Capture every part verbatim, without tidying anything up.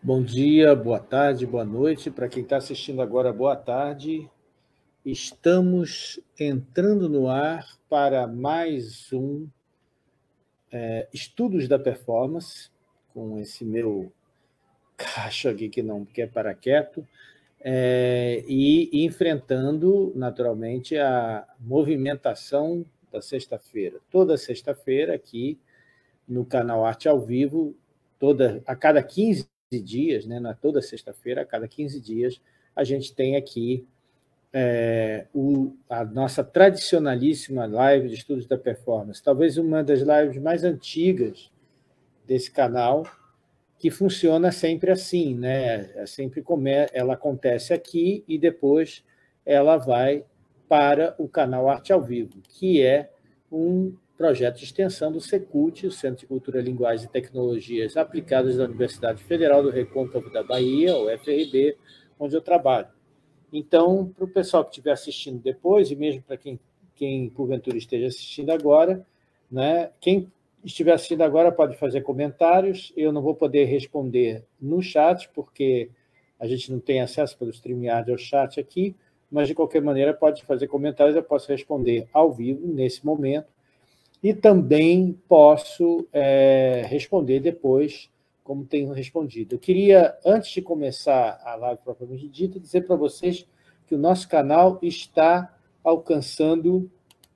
Bom dia, boa tarde, boa noite. Para quem está assistindo agora, boa tarde. Estamos entrando no ar para mais um é, Estudos da Performance, com esse meu cacho aqui que não quer parar quieto, é, e enfrentando, naturalmente, a movimentação da sexta-feira. Toda sexta-feira, aqui no canal Arte ao Vivo, toda, a cada quinze dias, né, não é toda sexta-feira, a cada quinze dias, a gente tem aqui é, o, a nossa tradicionalíssima live de estudos da performance, talvez uma das lives mais antigas desse canal, que funciona sempre assim, né? É sempre come, ela acontece aqui e depois ela vai para o canal Arte ao Vivo, que é um projeto de extensão do Secult, o Centro de Cultura, Linguagem e Tecnologias Aplicadas da Universidade Federal do Recôncavo da Bahia, o F R B, onde eu trabalho. Então, para o pessoal que estiver assistindo depois, e mesmo para quem, quem porventura esteja assistindo agora, né, quem estiver assistindo agora pode fazer comentários, eu não vou poder responder no chat, porque a gente não tem acesso pelo StreamYard ao chat aqui, mas, de qualquer maneira, pode fazer comentários, eu posso responder ao vivo, nesse momento, e também posso é, responder depois, como tenho respondido. Eu queria, antes de começar a live propriamente dita, dizer para vocês que o nosso canal está alcançando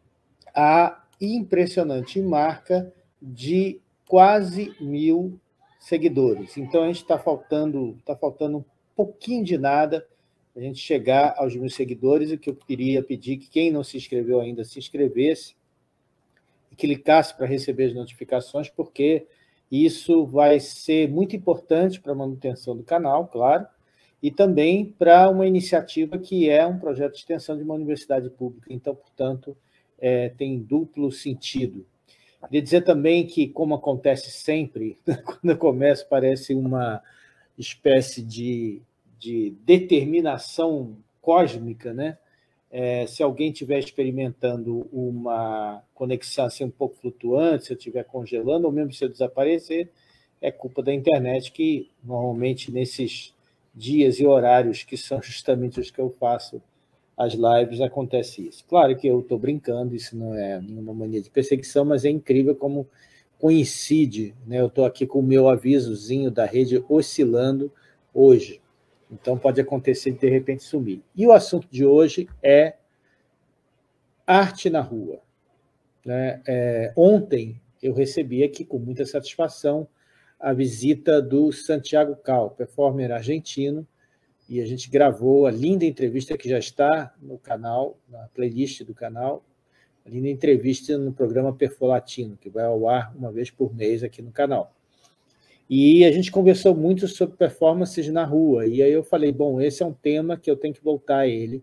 a impressionante marca de quase mil seguidores. Então, a gente está faltando, tá faltando um pouquinho de nada para a gente chegar aos mil seguidores, o que eu queria pedir que quem não se inscreveu ainda se inscrevesse e clicasse para receber as notificações, porque isso vai ser muito importante para a manutenção do canal, claro, e também para uma iniciativa que é um projeto de extensão de uma universidade pública. Então, portanto, é, tem duplo sentido. Queria dizer também que, como acontece sempre, quando eu começo, parece uma espécie de, de determinação cósmica, né? É, se alguém estiver experimentando uma conexão assim, um pouco flutuante, se eu estiver congelando, ou mesmo se eu desaparecer, é culpa da internet, que normalmente nesses dias e horários que são justamente os que eu faço as lives, acontece isso. Claro que eu estou brincando, isso não é nenhuma mania de perseguição, mas é incrível como coincide, né? Eu estou aqui com o meu avisozinho da rede oscilando hoje. Então, pode acontecer de, de repente, sumir. E o assunto de hoje é arte na rua. Né? É, ontem, eu recebi aqui, com muita satisfação, a visita do Santiago Cal, performer argentino, e a gente gravou a linda entrevista que já está no canal, na playlist do canal, a linda entrevista no programa Perfolatino, que vai ao ar uma vez por mês aqui no canal. E a gente conversou muito sobre performances na rua, e aí eu falei, bom, esse é um tema que eu tenho que voltar a ele.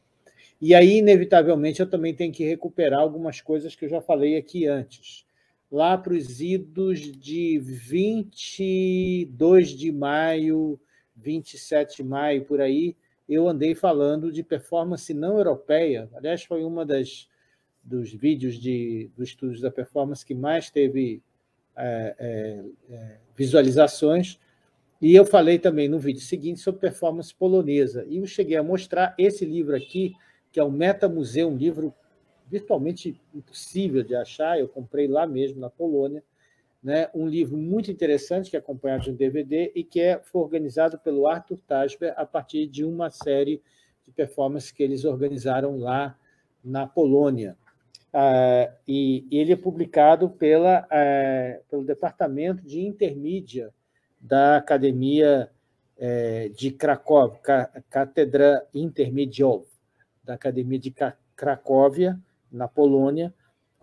E aí, inevitavelmente, eu também tenho que recuperar algumas coisas que eu já falei aqui antes. Lá para os idos de vinte e dois de maio, vinte e sete de maio, por aí, eu andei falando de performance não europeia. Aliás, foi uma das dos vídeos de, dos estudos da performance que mais teve É, é, é, visualizações, e eu falei também no vídeo seguinte sobre performance polonesa, e eu cheguei a mostrar esse livro aqui, que é o Metamuseu, um livro virtualmente impossível de achar, eu comprei lá mesmo, na Polônia, né? Um livro muito interessante, que é acompanhado de um D V D, e que é, foi organizado pelo Arthur Tasber a partir de uma série de performances que eles organizaram lá na Polônia. Uh, e ele é publicado pela, uh, pelo Departamento de Intermídia da Academia uh, de Cracóvia, Cátedra Intermediov, da Academia de Cracóvia, na Polônia.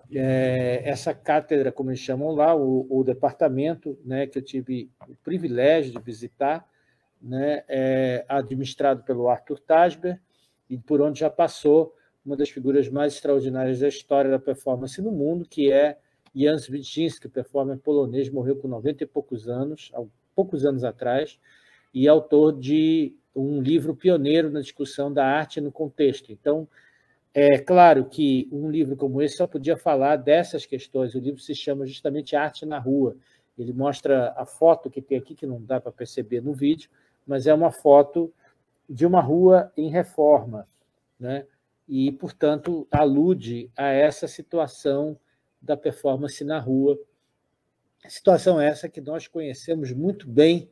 Uh, essa cátedra, como eles chamam lá, o, o departamento, né, que eu tive o privilégio de visitar, né, é administrado pelo Arthur Tasber, e por onde já passou uma das figuras mais extraordinárias da história da performance no mundo, que é Jan Swieczynski, performer polonês, morreu com noventa e poucos anos, há poucos anos atrás, e autor de um livro pioneiro na discussão da arte no contexto. Então, é claro que um livro como esse só podia falar dessas questões. O livro se chama justamente Arte na Rua, Ele mostra a foto que tem aqui, que não dá para perceber no vídeo, mas é uma foto de uma rua em reforma, né? E, portanto, alude a essa situação da performance na rua. Situação essa que nós conhecemos muito bem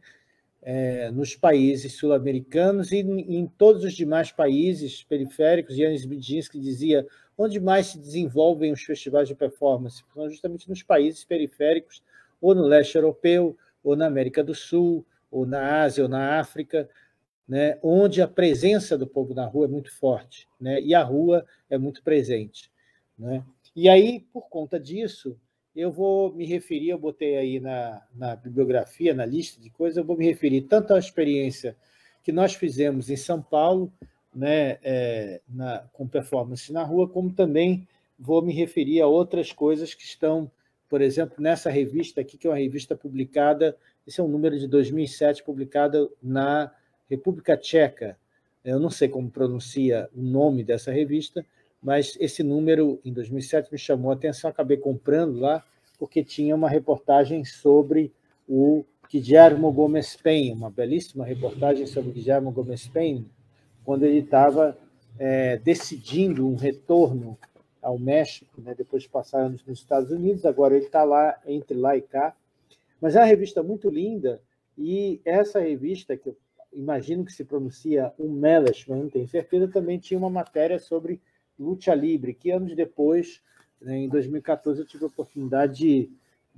é, nos países sul-americanos e em, em todos os demais países periféricos. Janis Bidzinski dizia onde mais se desenvolvem os festivais de performance são justamente nos países periféricos, ou no leste europeu, ou na América do Sul, ou na Ásia, ou na África, né, onde a presença do povo na rua é muito forte, né, e a rua é muito presente, né? E aí, por conta disso, eu vou me referir, eu botei aí na, na bibliografia, na lista de coisas, eu vou me referir tanto à experiência que nós fizemos em São Paulo, né, é, na, com performance na rua, como também vou me referir a outras coisas que estão, por exemplo, nessa revista aqui, que é uma revista publicada, esse é um número de dois mil e sete, publicada na República Tcheca. Eu não sei como pronuncia o nome dessa revista, mas esse número, em dois mil e sete, me chamou a atenção, acabei comprando lá, porque tinha uma reportagem sobre o Guillermo Gómez Peña, uma belíssima reportagem sobre o Guillermo Gómez Peña, quando ele estava é, decidindo um retorno ao México, né, depois de passar anos nos Estados Unidos, agora ele está lá, entre lá e cá. Mas é uma revista muito linda, e essa revista, que eu imagino que se pronuncia um Melas, mas não tenho certeza, também tinha uma matéria sobre luta livre, que anos depois, né, em dois mil e catorze, eu tive a oportunidade de,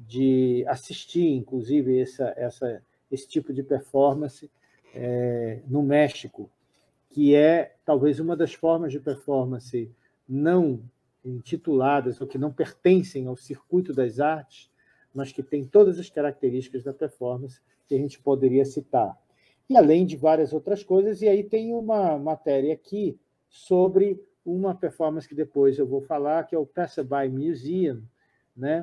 de assistir, inclusive, essa, essa, esse tipo de performance é, no México, que é talvez uma das formas de performance não intituladas ou que não pertencem ao circuito das artes, mas que tem todas as características da performance que a gente poderia citar. E além de várias outras coisas, e aí tem uma matéria aqui sobre uma performance que depois eu vou falar, que é o Passerby Museum, né?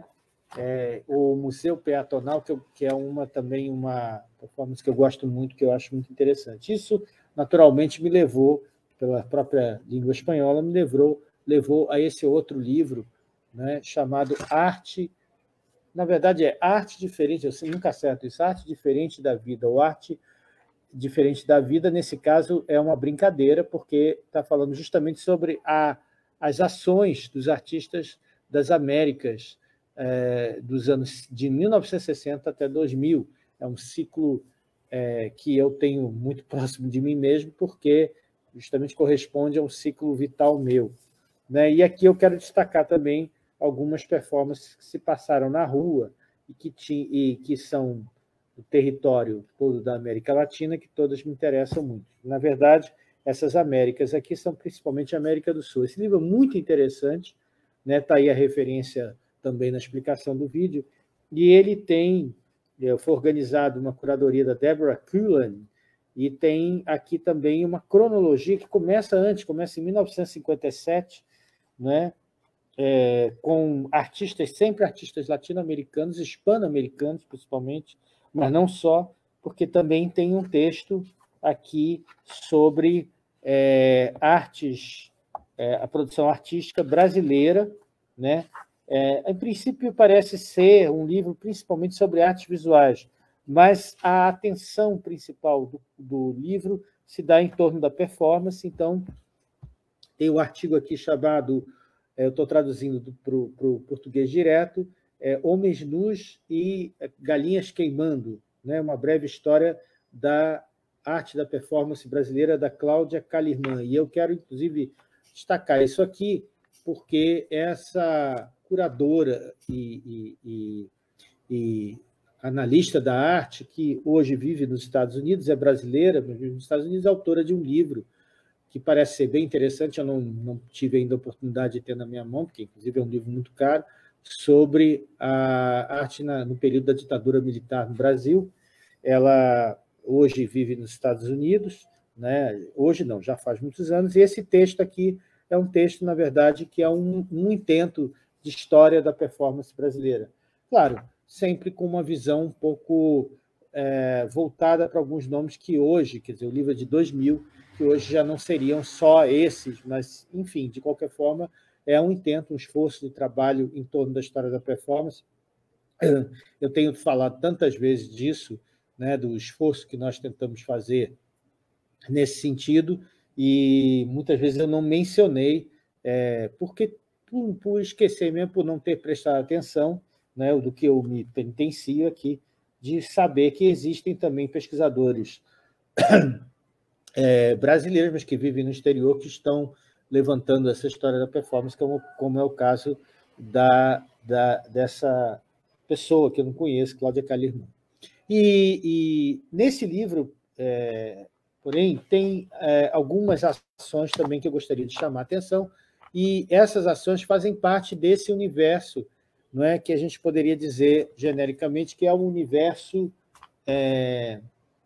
É, o Museu Peatonal, que, eu, que é uma, também uma performance que eu gosto muito, que eu acho muito interessante. Isso, naturalmente, me levou, pela própria língua espanhola, me levou, levou a esse outro livro, né, chamado Arte... Na verdade, é Arte Diferente, eu nunca acerto isso, Arte Diferente da Vida, ou Arte Diferente da Vida, nesse caso, é uma brincadeira, porque está falando justamente sobre a, as ações dos artistas das Américas, é, dos anos de mil novecentos e sessenta até dois mil. É um ciclo é, que eu tenho muito próximo de mim mesmo, porque justamente corresponde a um ciclo vital meu, né? E aqui eu quero destacar também algumas performances que se passaram na rua e que, ti, e que são do território todo da América Latina, que todas me interessam muito. Na verdade, essas Américas aqui são principalmente a América do Sul. Esse livro é muito interessante, né? Está aí a referência também na explicação do vídeo, e ele tem, foi organizado uma curadoria da Deborah Cullen, e tem aqui também uma cronologia que começa antes, começa em mil novecentos e cinquenta e sete, né? É, com artistas, sempre artistas latino-americanos, hispano-americanos, principalmente, mas não só, porque também tem um texto aqui sobre é, artes, é, a produção artística brasileira, né? É, em princípio, parece ser um livro principalmente sobre artes visuais, mas a atenção principal do, do livro se dá em torno da performance. Então, tem um artigo aqui chamado, eu estou traduzindo para o português direto, é, Homens Nus e Galinhas Queimando, né? Uma breve história da arte da performance brasileira, da Cláudia Calirman. E eu quero, inclusive, destacar isso aqui, porque essa curadora e, e, e, e analista da arte, que hoje vive nos Estados Unidos, é brasileira, mas vive nos Estados Unidos, é autora de um livro que parece ser bem interessante, eu não, não tive ainda a oportunidade de ter na minha mão, porque, inclusive, é um livro muito caro, sobre a arte na, no período da ditadura militar no Brasil. Ela hoje vive nos Estados Unidos, né? Hoje não, já faz muitos anos, e esse texto aqui é um texto, na verdade, que é um, um intento de história da performance brasileira. Claro, sempre com uma visão um pouco é, voltada para alguns nomes que hoje, quer dizer, o livro é de dois mil, que hoje já não seriam só esses, mas, enfim, de qualquer forma, é um intento, um esforço de trabalho em torno da história da performance, Eu tenho falado tantas vezes disso, né, do esforço que nós tentamos fazer nesse sentido, e muitas vezes eu não mencionei, é, porque por, por esquecer mesmo, por não ter prestado atenção, né, do que eu me penitencio aqui, de saber que existem também pesquisadores é, brasileiros, mas que vivem no exterior, que estão levantando essa história da performance, como, como é o caso da, da, dessa pessoa que eu não conheço, Cláudia Calirman. E, e nesse livro, é, porém, tem é, algumas ações também que eu gostaria de chamar a atenção, e essas ações fazem parte desse universo, não é, que a gente poderia dizer genericamente que é o universo é,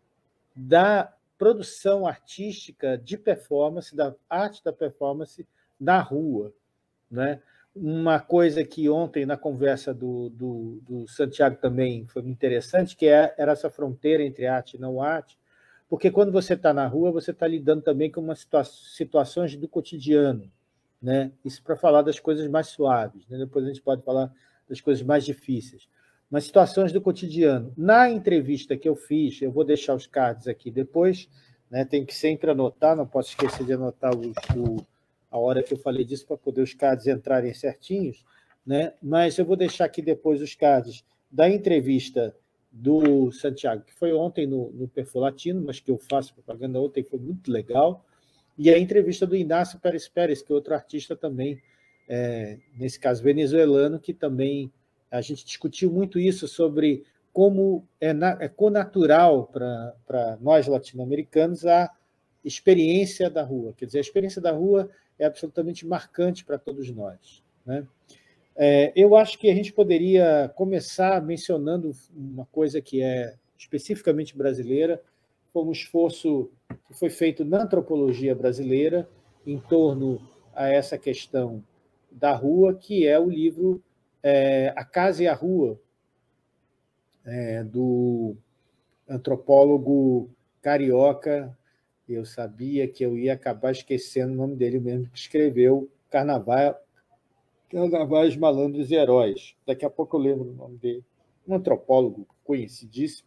da produção artística de performance, da arte da performance na rua, né? Uma coisa que ontem, na conversa do, do, do Santiago também foi muito interessante, que é, era essa fronteira entre arte e não arte, porque quando você está na rua, você está lidando também com umas situa situações do cotidiano, né? Isso para falar das coisas mais suaves, né? Depois a gente pode falar das coisas mais difíceis, mas situações do cotidiano. Na entrevista que eu fiz, eu vou deixar os cards aqui depois, né? Tenho que sempre anotar, não posso esquecer de anotar o, o a hora que eu falei disso, para poder os cards entrarem certinhos, né? Mas eu vou deixar aqui depois os cards da entrevista do Santiago, que foi ontem no, no Perfil Latino, mas que eu faço propaganda ontem, foi muito legal, e a entrevista do Inácio Pérez Pérez, que é outro artista também, é, nesse caso venezuelano, que também a gente discutiu muito isso sobre como é, na, é connatural para nós latino-americanos a experiência da rua. Quer dizer, a experiência da rua é absolutamente marcante para todos nós, né? É, eu acho que a gente poderia começar mencionando uma coisa que é especificamente brasileira, foi um esforço que foi feito na antropologia brasileira em torno a essa questão da rua, que é o livro é, A Casa e a Rua, é, do antropólogo carioca. Eu sabia que eu ia acabar esquecendo o nome dele mesmo, que escreveu Carnaval, Carnavais, Malandros e Heróis. Daqui a pouco eu lembro o nome dele. Um antropólogo conhecidíssimo,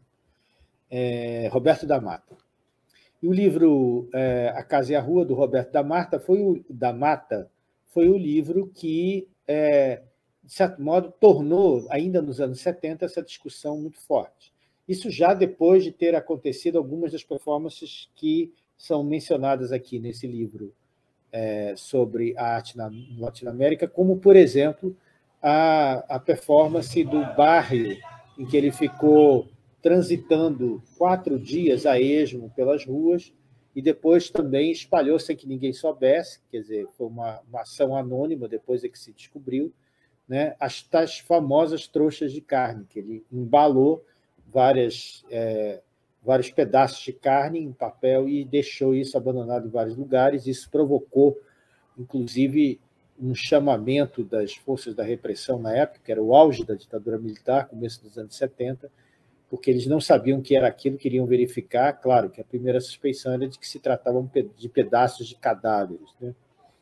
é, Roberto da Mata. E o livro é, A Casa e a Rua, do Roberto da Mata, foi o, da Mata, foi o livro que, é, de certo modo, tornou, ainda nos anos setenta, essa discussão muito forte. Isso já depois de ter acontecido algumas das performances que são mencionadas aqui nesse livro é, sobre a arte na Latinoamérica, como, por exemplo, a, a performance do Barrio, em que ele ficou transitando quatro dias a esmo pelas ruas e depois também espalhou sem que ninguém soubesse, quer dizer, foi uma, uma ação anônima, depois é que se descobriu, né, as tais famosas trouxas de carne, que ele embalou várias... É, vários pedaços de carne em papel e deixou isso abandonado em vários lugares. Isso provocou, inclusive, um chamamento das forças da repressão na época, que era o auge da ditadura militar, começo dos anos setenta, porque eles não sabiam o que era aquilo, queriam verificar. Claro que a primeira suspeição era de que se tratavam de pedaços de cadáveres, né?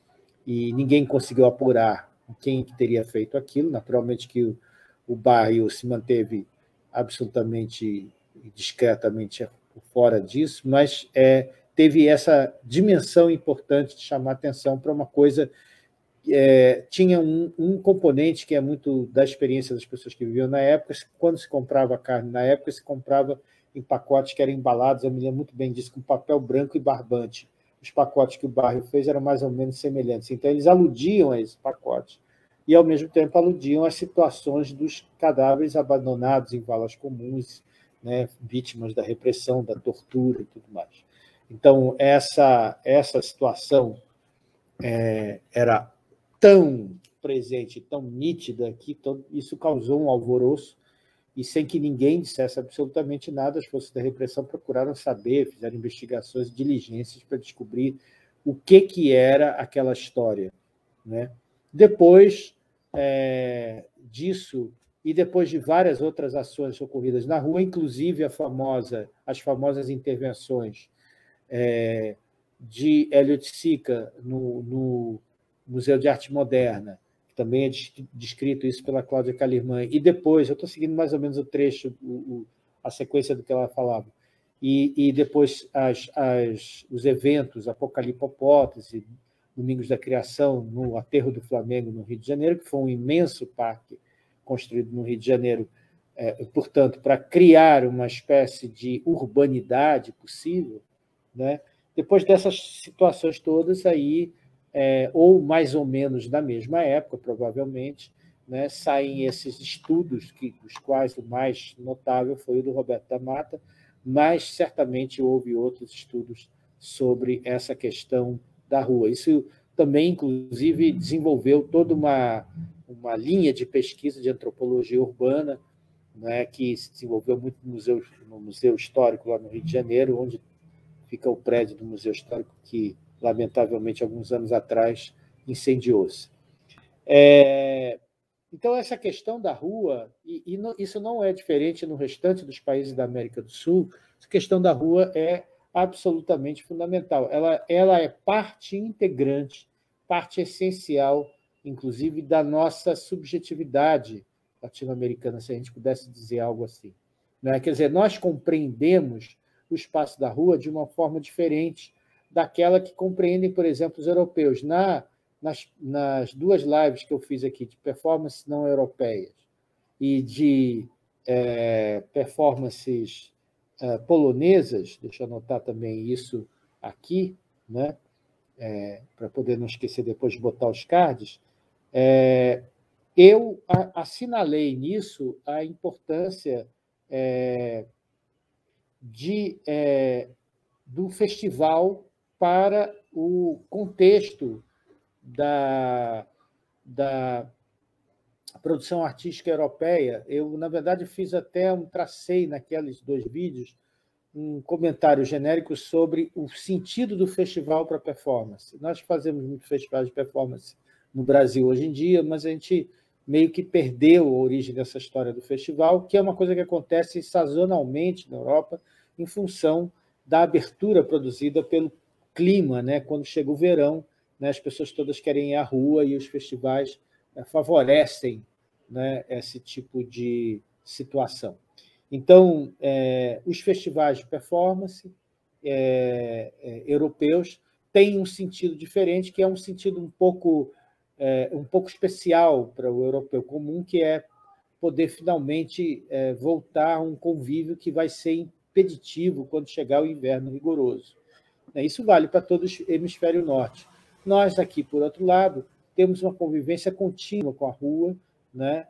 E ninguém conseguiu apurar quem teria feito aquilo. Naturalmente que o, o Barrio se manteve absolutamente discretamente fora disso, mas é, teve essa dimensão importante de chamar atenção para uma coisa que é, tinha um, um componente que é muito da experiência das pessoas que viviam na época. Quando se comprava carne na época, se comprava em pacotes que eram embalados, eu me lembro muito bem disso, com papel branco e barbante. Os pacotes que o Barrio fez eram mais ou menos semelhantes. Então, eles aludiam a esse pacote e, ao mesmo tempo, aludiam às situações dos cadáveres abandonados em valas comuns, né, vítimas da repressão, da tortura e tudo mais. Então, essa, essa situação é, era tão presente, tão nítida, que todo, isso causou um alvoroço, e sem que ninguém dissesse absolutamente nada, as forças da repressão procuraram saber, fizeram investigações e diligências para descobrir o que, que era aquela história, né? Depois é, disso, e depois de várias outras ações ocorridas na rua, inclusive a famosa, as famosas intervenções é, de Elliot Sica no, no Museu de Arte Moderna, também é descrito isso pela Cláudia Calirman, e depois, eu estou seguindo mais ou menos o trecho, o, o, a sequência do que ela falava, e, e depois as, as, os eventos, Apocalipopótese, Domingos da Criação, no Aterro do Flamengo, no Rio de Janeiro, que foi um imenso parque construído no Rio de Janeiro, é, portanto, para criar uma espécie de urbanidade possível, né? Depois dessas situações todas, aí, é, ou mais ou menos na mesma época, provavelmente, né, saem esses estudos, que, dos quais o mais notável foi o do Roberto da Mata, mas certamente houve outros estudos sobre essa questão da rua. Isso também, inclusive, desenvolveu toda uma, uma linha de pesquisa de antropologia urbana, né, que se desenvolveu muito no museu, no museu Histórico, lá no Rio de Janeiro, onde fica o prédio do Museu Histórico, que, lamentavelmente, alguns anos atrás, incendiou-se. É, então, essa questão da rua, e, e não, isso não é diferente no restante dos países da América do Sul, essa questão da rua é absolutamente fundamental. Ela, ela é parte integrante, parte essencial, inclusive, da nossa subjetividade latino-americana, se a gente pudesse dizer algo assim. Né? Quer dizer, nós compreendemos o espaço da rua de uma forma diferente daquela que compreendem, por exemplo, os europeus. Na, nas, nas duas lives que eu fiz aqui de performances não europeias e de é, performances é, polonesas, deixa eu anotar também isso aqui, né? É, para poder não esquecer depois de botar os cards, é, eu assinalei nisso a importância é, de, é, do festival para o contexto da, da produção artística europeia. Eu, na verdade, fiz até um tracei naqueles dois vídeos um comentário genérico sobre o sentido do festival para a performance. Nós fazemos muitos festivais de performance no Brasil hoje em dia, mas a gente meio que perdeu a origem dessa história do festival, que é uma coisa que acontece sazonalmente na Europa, em função da abertura produzida pelo clima, né? Quando chega o verão, né? As pessoas todas querem ir à rua e os festivais favorecem, né, esse tipo de situação. Então, é, os festivais de performance é, é, europeus têm um sentido diferente, que é um sentido um pouco, é, um pouco especial para o europeu comum, que é poder finalmente é, voltar a um convívio que vai ser impeditivo quando chegar o inverno rigoroso. Isso vale para todo o hemisfério norte. Nós, aqui, por outro lado, temos uma convivência contínua com a rua, né?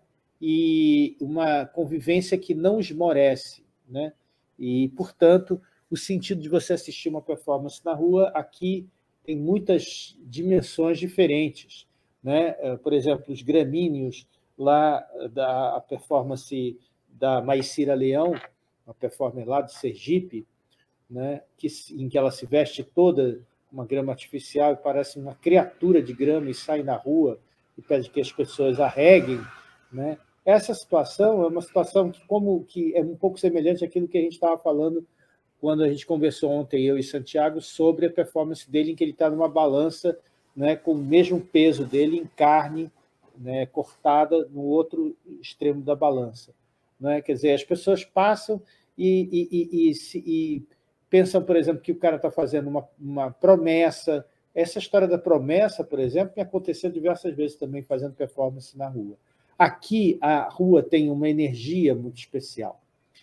E uma convivência que não esmorece, né? E, portanto, o sentido de você assistir uma performance na rua aqui tem muitas dimensões diferentes, né? Por exemplo, os gramíneos lá da performance da Maicira Leão, uma performance lá de Sergipe, né? Que, em que ela se veste toda uma grama artificial e parece uma criatura de grama e sai na rua e pede que as pessoas arreguem, né? Essa situação é uma situação que, como, que é um pouco semelhante àquilo que a gente estava falando quando a gente conversou ontem, eu e Santiago, sobre a performance dele, em que ele está numa balança, né, com o mesmo peso dele em carne, né, cortada no outro extremo da balança. Né? Quer dizer, as pessoas passam e, e, e, e, se, e pensam, por exemplo, que o cara está fazendo uma, uma promessa. Essa história da promessa, por exemplo, me aconteceu diversas vezes também fazendo performance na rua. Aqui, a rua tem uma energia muito especial.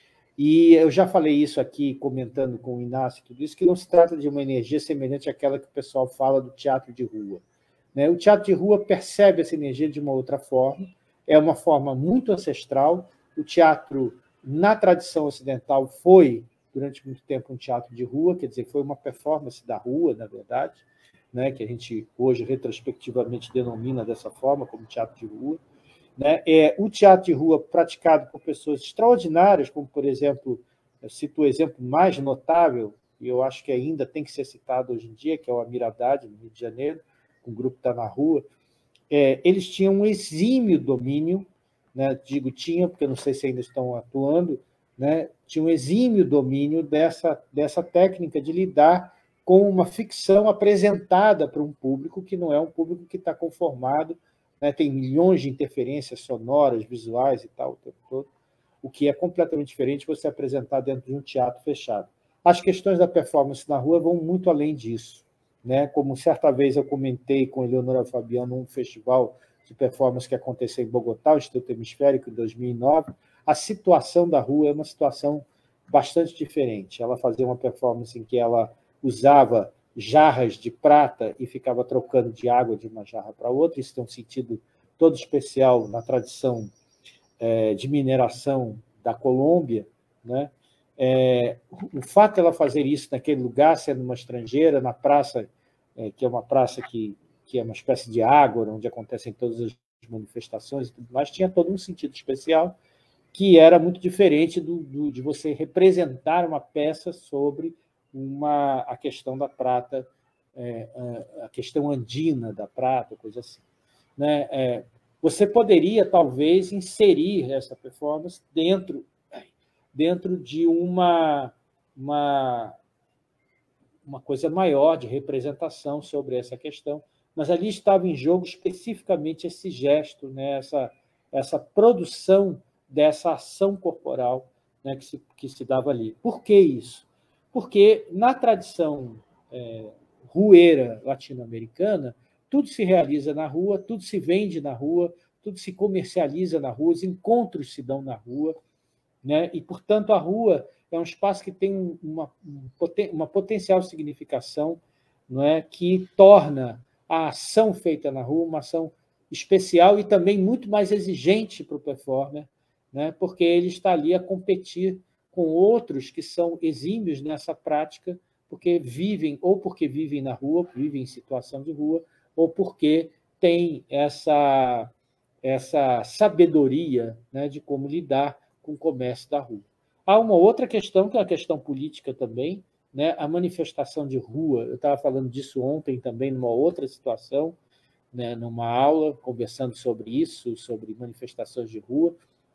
E eu já falei isso aqui, comentando com o Inácio, tudo isso, que não se trata de uma energia semelhante àquela que o pessoal fala do teatro de rua. O teatro de rua percebe essa energia de uma outra forma, é uma forma muito ancestral. O teatro, na tradição ocidental, foi, durante muito tempo, um teatro de rua, quer dizer, foi uma performance da rua, na verdade, né, que a gente hoje, retrospectivamente, denomina dessa forma, como teatro de rua. Né? É, o teatro de rua praticado por pessoas extraordinárias, como, por exemplo, eu cito o exemplo mais notável, e eu acho que ainda tem que ser citado hoje em dia, que é o Amir Haddad, no Rio de Janeiro, com o grupo Tá na Rua. É, eles tinham um exímio domínio, né? Digo tinha, porque não sei se ainda estão atuando, né? Tinha um exímio domínio dessa, dessa técnica de lidar com uma ficção apresentada para um público que não é um público que está conformado né? Tem milhões de interferências sonoras, visuais e tal, o tempo todo, o que é completamente diferente você apresentar dentro de um teatro fechado. As questões da performance na rua vão muito além disso, né? Como certa vez eu comentei com a Eleonora Fabiano num festival de performance que aconteceu em Bogotá, o Instituto Hemisférico, em dois mil e nove, a situação da rua é uma situação bastante diferente. Ela fazia uma performance em que ela usava jarras de prata e ficava trocando de água de uma jarra para outra. Isso tem um sentido todo especial na tradição é, de mineração da Colômbia, né? É, o fato de ela fazer isso naquele lugar, sendo uma estrangeira, na praça, é, que é uma praça que, que é uma espécie de ágora, onde acontecem todas as manifestações e tudo mais, tinha todo um sentido especial, que era muito diferente do, do, de você representar uma peça sobre uma, a questão da prata, é, a questão andina da prata, coisa assim, né? É, você poderia, talvez, inserir essa performance dentro, dentro de uma, uma, uma coisa maior de representação sobre essa questão, mas ali estava em jogo especificamente esse gesto, né? essa, essa produção dessa ação corporal, né? que, se, que se dava ali. Por que isso? Porque, na tradição é, rueira latino-americana, tudo se realiza na rua, tudo se vende na rua, tudo se comercializa na rua, os encontros se dão na rua, né? E, portanto, a rua é um espaço que tem uma, uma potencial significação, não é? Que torna a ação feita na rua uma ação especial e também muito mais exigente para o performer, né? Porque ele está ali a competir com outros que são exímios nessa prática, porque vivem, ou porque vivem na rua, vivem em situação de rua, ou porque têm essa, essa sabedoria, né, de como lidar com o comércio da rua. Há uma outra questão, que é a questão política também, né, a manifestação de rua. Eu estava falando disso ontem também, numa outra situação, né, numa aula, conversando sobre isso, sobre manifestações de rua.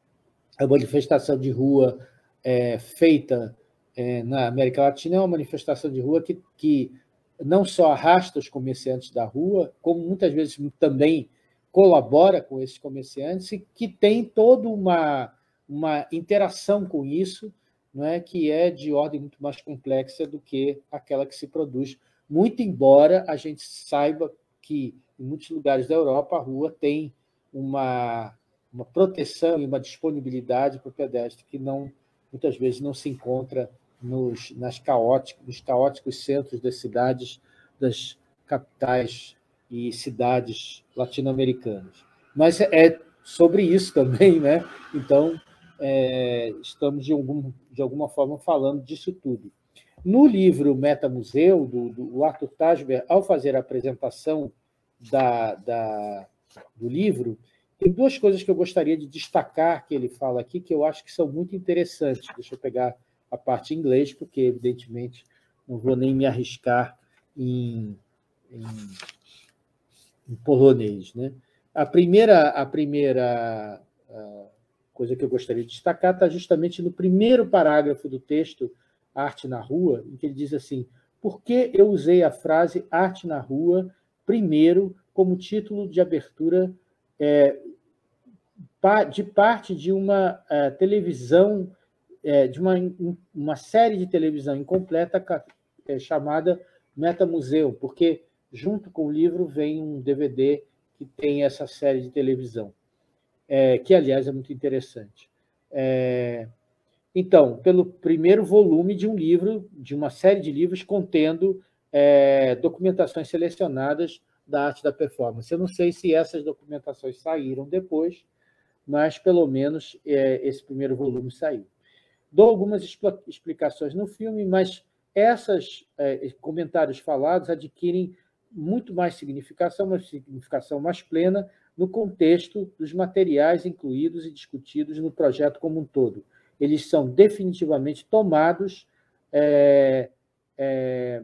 A manifestação de rua é, feita é, na América Latina é uma manifestação de rua que, que não só arrasta os comerciantes da rua, como muitas vezes também colabora com esses comerciantes e que tem toda uma, uma interação com isso, não é, que é de ordem muito mais complexa do que aquela que se produz, muito embora a gente saiba que, em muitos lugares da Europa, a rua tem uma, uma proteção e uma disponibilidade para o pedestre que não, muitas vezes não se encontra nos, nas caóticos, nos caóticos centros das cidades, das capitais e cidades latino-americanas. Mas é sobre isso também, né? Então, é, estamos, de, algum, de alguma forma, falando disso tudo. No livro Metamuseu, do, do Arthur Tajber, ao fazer a apresentação da, da, do livro, tem duas coisas que eu gostaria de destacar que ele fala aqui, que eu acho que são muito interessantes. Deixa eu pegar a parte em inglês, porque, evidentemente, não vou nem me arriscar em, em, em polonês, né? A primeira, a primeira a coisa que eu gostaria de destacar está justamente no primeiro parágrafo do texto Arte na Rua, em que ele diz assim: por que eu usei a frase Arte na Rua primeiro como título de abertura é, de parte de uma é, televisão, é, de uma, uma série de televisão incompleta é, chamada Metamuseu, porque junto com o livro vem um D V D que tem essa série de televisão, é, que, aliás, é muito interessante. É, então, pelo primeiro volume de um livro, de uma série de livros contendo é, documentações selecionadas da arte da performance. Eu não sei se essas documentações saíram depois, mas, pelo menos, é, esse primeiro volume saiu. Dou algumas explicações no filme, mas esses é, comentários falados adquirem muito mais significação, uma significação mais plena no contexto dos materiais incluídos e discutidos no projeto como um todo. Eles são definitivamente tomados é, é,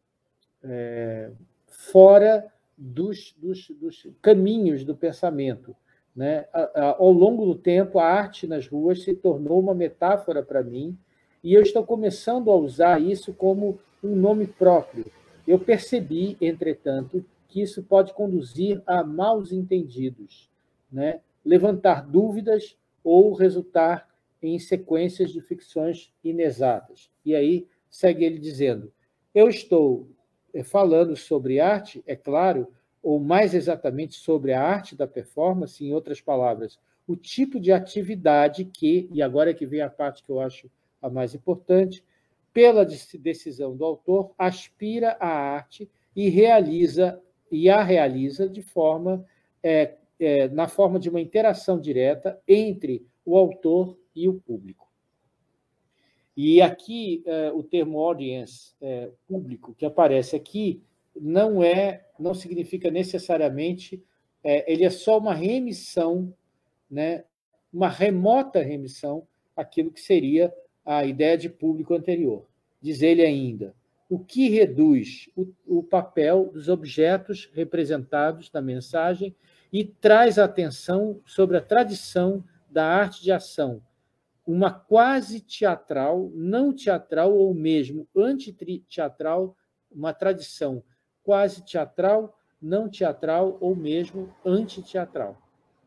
é, fora dos, dos, dos caminhos do pensamento, né? Ao longo do tempo, a arte nas ruas se tornou uma metáfora para mim e eu estou começando a usar isso como um nome próprio. Eu percebi, entretanto, que isso pode conduzir a maus entendidos, né? Levantar dúvidas ou resultar em sequências de ficções inexatas. E aí segue ele dizendo: eu estou falando sobre arte, é claro, ou mais exatamente sobre a arte da performance, em outras palavras, o tipo de atividade que, e agora é que vem a parte que eu acho a mais importante, pela decisão do autor, aspira à arte e realiza e a realiza de forma é, é, na forma de uma interação direta entre o autor e o público. E aqui é, o termo audience, é, público, que aparece aqui, não é, não significa necessariamente, é, ele é só uma remissão, né, uma remota remissão àquilo que seria a ideia de público anterior. Diz ele ainda: o que reduz o, o papel dos objetos representados na mensagem e traz a atenção sobre a tradição da arte de ação, uma quase teatral, não teatral ou mesmo antiteatral, uma tradição quase teatral, não teatral ou mesmo antiteatral,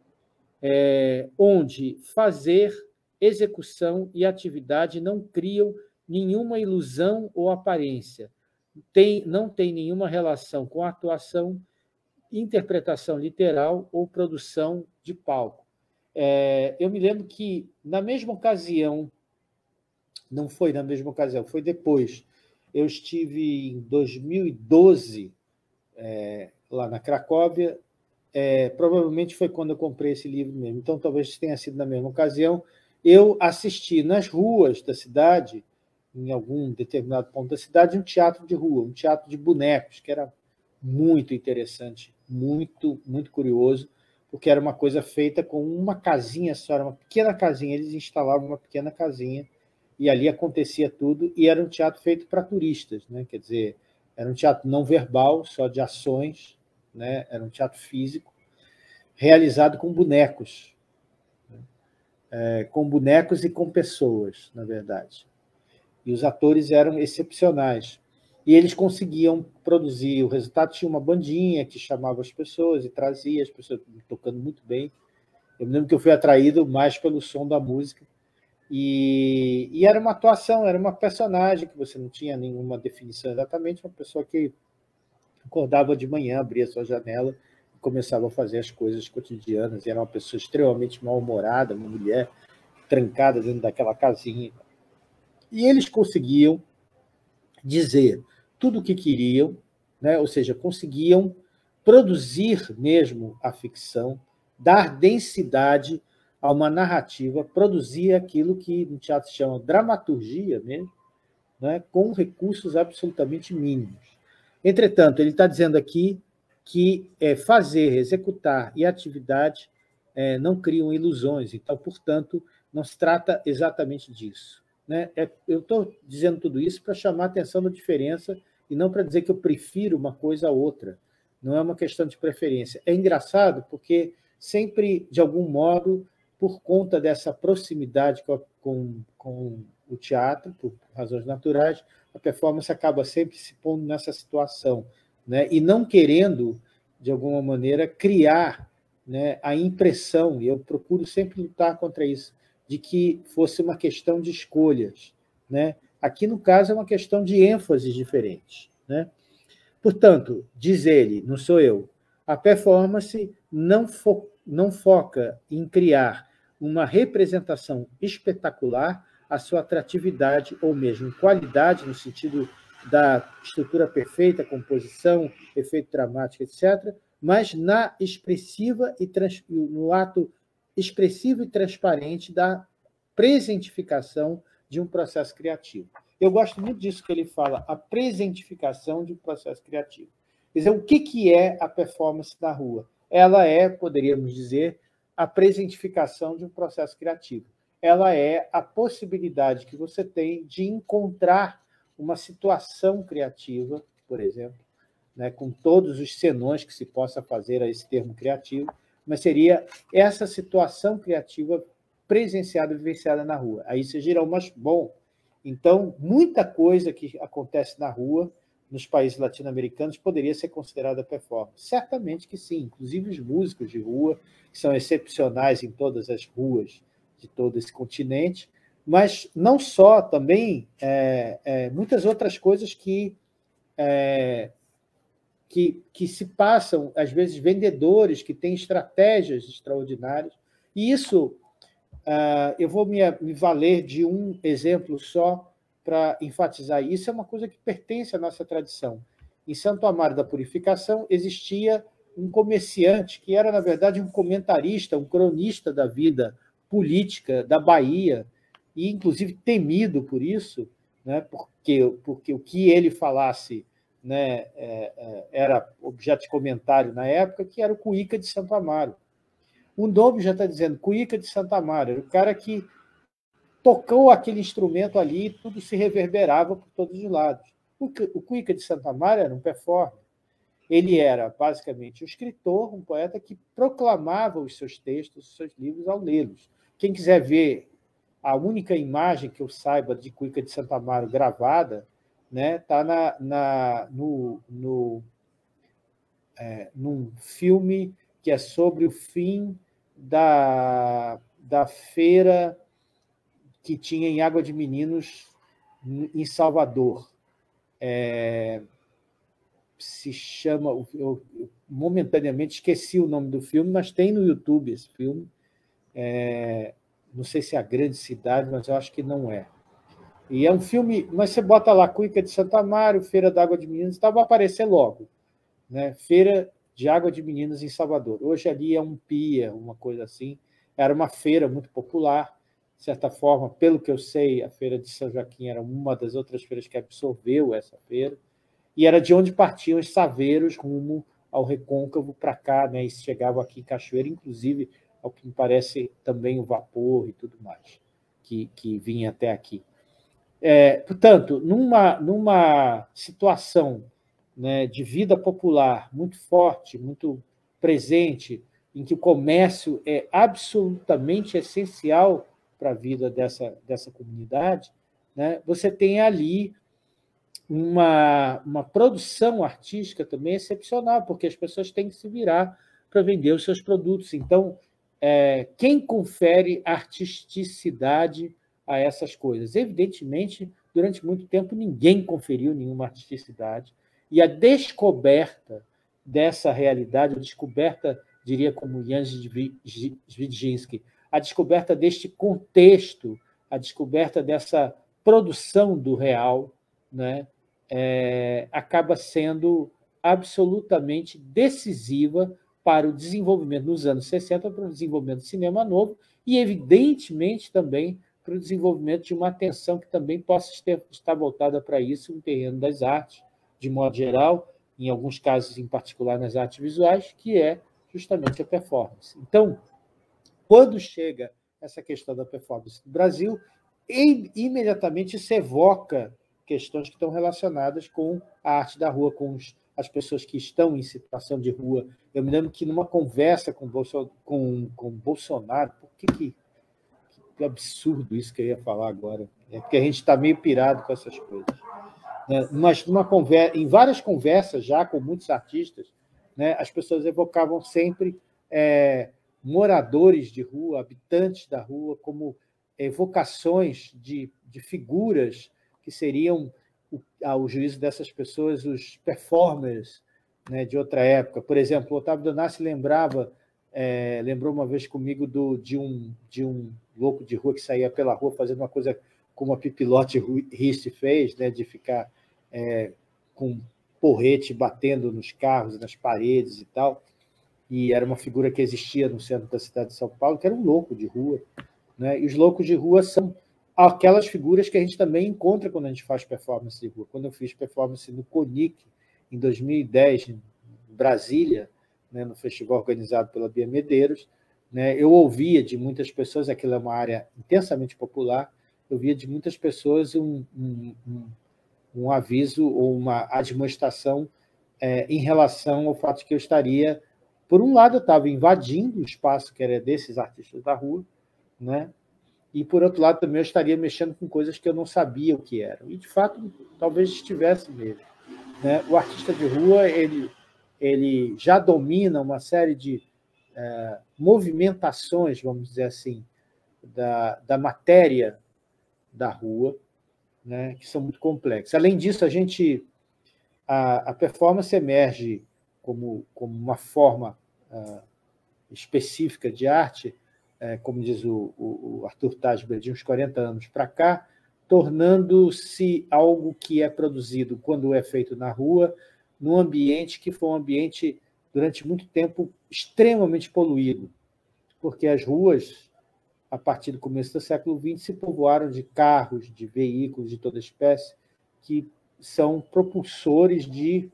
é, onde fazer, execução e atividade não criam nenhuma ilusão ou aparência, tem, não tem nenhuma relação com a atuação, interpretação literal ou produção de palco. É, eu me lembro que, na mesma ocasião, não foi na mesma ocasião, foi depois, eu estive em dois mil e doze, é, lá na Cracóvia, é, provavelmente foi quando eu comprei esse livro mesmo, então talvez tenha sido na mesma ocasião, eu assisti nas ruas da cidade, em algum determinado ponto da cidade, um teatro de rua, um teatro de bonecos, que era muito interessante, muito, muito curioso, porque era uma coisa feita com uma casinha só, era uma pequena casinha, eles instalavam uma pequena casinha, e ali acontecia tudo, e era um teatro feito para turistas, né? Quer dizer, era um teatro não verbal, só de ações, né? Era um teatro físico, realizado com bonecos, né? É, com bonecos e com pessoas, na verdade. E os atores eram excepcionais. E eles conseguiam produzir, o resultado tinha uma bandinha que chamava as pessoas e trazia as pessoas tocando muito bem. Eu me lembro que eu fui atraído mais pelo som da música. E, e era uma atuação, era uma personagem que você não tinha nenhuma definição exatamente, uma pessoa que acordava de manhã, abria sua janela e começava a fazer as coisas cotidianas. E era uma pessoa extremamente mal-humorada, uma mulher trancada dentro daquela casinha. E eles conseguiam dizer tudo o que queriam, né? Ou seja, conseguiam produzir mesmo a ficção, dar densidade a uma narrativa, produzir aquilo que no teatro se chama dramaturgia mesmo, né? Com recursos absolutamente mínimos. Entretanto, ele está dizendo aqui que é, fazer, executar e atividade é, não criam ilusões, então, portanto, não se trata exatamente disso. Né? É, eu estou dizendo tudo isso para chamar a atenção da diferença e não para dizer que eu prefiro uma coisa a outra. Não é uma questão de preferência. É engraçado porque sempre, de algum modo, por conta dessa proximidade com, com, com o teatro, por razões naturais, a performance acaba sempre se pondo nessa situação, né? E não querendo, de alguma maneira, criar, né, a impressão, e eu procuro sempre lutar contra isso, de que fosse uma questão de escolhas, né? Aqui, no caso, é uma questão de ênfases diferentes, né? Portanto, diz ele, não sou eu, a performance não, fo não foca em criar uma representação espetacular, a sua atratividade ou mesmo qualidade, no sentido da estrutura perfeita, composição, efeito dramático, etcétera, mas na expressiva e trans no ato expressivo e transparente da presentificação de um processo criativo. Eu gosto muito disso que ele fala, a presentificação de um processo criativo. Quer dizer, o que é a performance na rua? Ela é, poderíamos dizer, a presentificação de um processo criativo. Ela é a possibilidade que você tem de encontrar uma situação criativa, por exemplo, né, com todos os senões que se possa fazer a esse termo criativo, mas seria essa situação criativa presenciada, vivenciada na rua. Aí você gira, mas, bom, então, muita coisa que acontece na rua, nos países latino-americanos poderia ser considerada performance? Certamente que sim, inclusive os músicos de rua, que são excepcionais em todas as ruas de todo esse continente, mas não só, também é, é, muitas outras coisas que, é, que, que se passam, às vezes, vendedores que têm estratégias extraordinárias, e isso uh, eu vou me, me valer de um exemplo só para enfatizar. Isso é uma coisa que pertence à nossa tradição. Em Santo Amaro da Purificação existia um comerciante que era, na verdade, um comentarista, um cronista da vida política da Bahia, e, inclusive, temido por isso, né, porque, porque o que ele falasse, né, é, é, era objeto de comentário na época, que era o Cuíca de Santo Amaro. O nome já está dizendo Cuíca de Santo Amaro, era o cara que tocou aquele instrumento ali e tudo se reverberava por todos os lados. O Cuíca de Santo Amaro era um performer. Ele era, basicamente, um escritor, um poeta que proclamava os seus textos, os seus livros ao lê-los. Quem quiser ver a única imagem que eu saiba de Cuíca de Santo Amaro gravada, né, está na, na, no, no, é, num filme que é sobre o fim da, da feira que tinha em Água de Meninos, em Salvador. É, se chama... Eu, eu momentaneamente esqueci o nome do filme, mas tem no YouTube esse filme. É, não sei se é A Grande Cidade, mas eu acho que não é. E é um filme... Mas você bota lá Cuíca de Santo Amaro, Feira da Água de Meninos, tá, vai aparecer logo. Né? Feira de Água de Meninos em Salvador. Hoje ali é um pia, uma coisa assim. Era uma feira muito popular. De certa forma, pelo que eu sei, a Feira de São Joaquim era uma das outras feiras que absorveu essa feira, e era de onde partiam os saveiros rumo ao Recôncavo para cá, né? E chegavam aqui em Cachoeira, inclusive, ao que me parece, também o vapor e tudo mais, que, que vinha até aqui. É, portanto, numa, numa situação, né, de vida popular muito forte, muito presente, em que o comércio é absolutamente essencial para a vida dessa, dessa comunidade, né, você tem ali uma, uma produção artística também excepcional, porque as pessoas têm que se virar para vender os seus produtos. Então, é, quem confere artisticidade a essas coisas? Evidentemente, durante muito tempo, ninguém conferiu nenhuma artisticidade, e a descoberta dessa realidade, a descoberta, diria como Jan Dzyudzhinsky, a descoberta deste contexto, a descoberta dessa produção do real, né, é, acaba sendo absolutamente decisiva para o desenvolvimento, nos anos sessenta, para o desenvolvimento do cinema novo e, evidentemente, também para o desenvolvimento de uma atenção que também possa estar voltada para isso no terreno das artes, de modo geral, em alguns casos, em particular, nas artes visuais, que é justamente a performance. Então, quando chega essa questão da performance no Brasil, imediatamente se evoca questões que estão relacionadas com a arte da rua, com os, as pessoas que estão em situação de rua. Eu me lembro que, numa conversa com Bolso, com, com Bolsonaro, por que, que, que absurdo isso que eu ia falar agora? É porque a gente está meio pirado com essas coisas. Né? Mas numa conversa, em várias conversas já com muitos artistas, né, as pessoas evocavam sempre é, moradores de rua, habitantes da rua, como evocações de, de figuras que seriam, ao juízo dessas pessoas, os performers, né, de outra época. Por exemplo, o Otávio Donassi lembrava, é, lembrou uma vez comigo do, de, um, de um louco de rua que saía pela rua fazendo uma coisa como a Pipilote Rist fez, né, de ficar é, com porrete batendo nos carros, nas paredes e tal, e era uma figura que existia no centro da cidade de São Paulo, que era um louco de rua. Né? E os loucos de rua são aquelas figuras que a gente também encontra quando a gente faz performance de rua. Quando eu fiz performance no CONIC, em dois mil e dez, em Brasília, né, no festival organizado pela Bia Medeiros, né, eu ouvia de muitas pessoas, aquilo é uma área intensamente popular, eu via de muitas pessoas um, um, um, um aviso ou uma admoestação é, em relação ao fato de que eu estaria, por um lado, eu estava invadindo o espaço que era desses artistas da rua, né? E, por outro lado, também eu estaria mexendo com coisas que eu não sabia o que eram. E, de fato, talvez estivesse mesmo. né? O artista de rua ele, ele já domina uma série de é, movimentações, vamos dizer assim, da, da matéria da rua, né? Que são muito complexas. Além disso, a gente a, a performance emerge como, como uma forma uh, específica de arte, é, como diz o, o, o Arthur Tasber, de uns quarenta anos para cá, tornando-se algo que é produzido quando é feito na rua, num ambiente que foi um ambiente, durante muito tempo, extremamente poluído, porque as ruas, a partir do começo do século vinte, se povoaram de carros, de veículos de toda espécie, que são propulsores de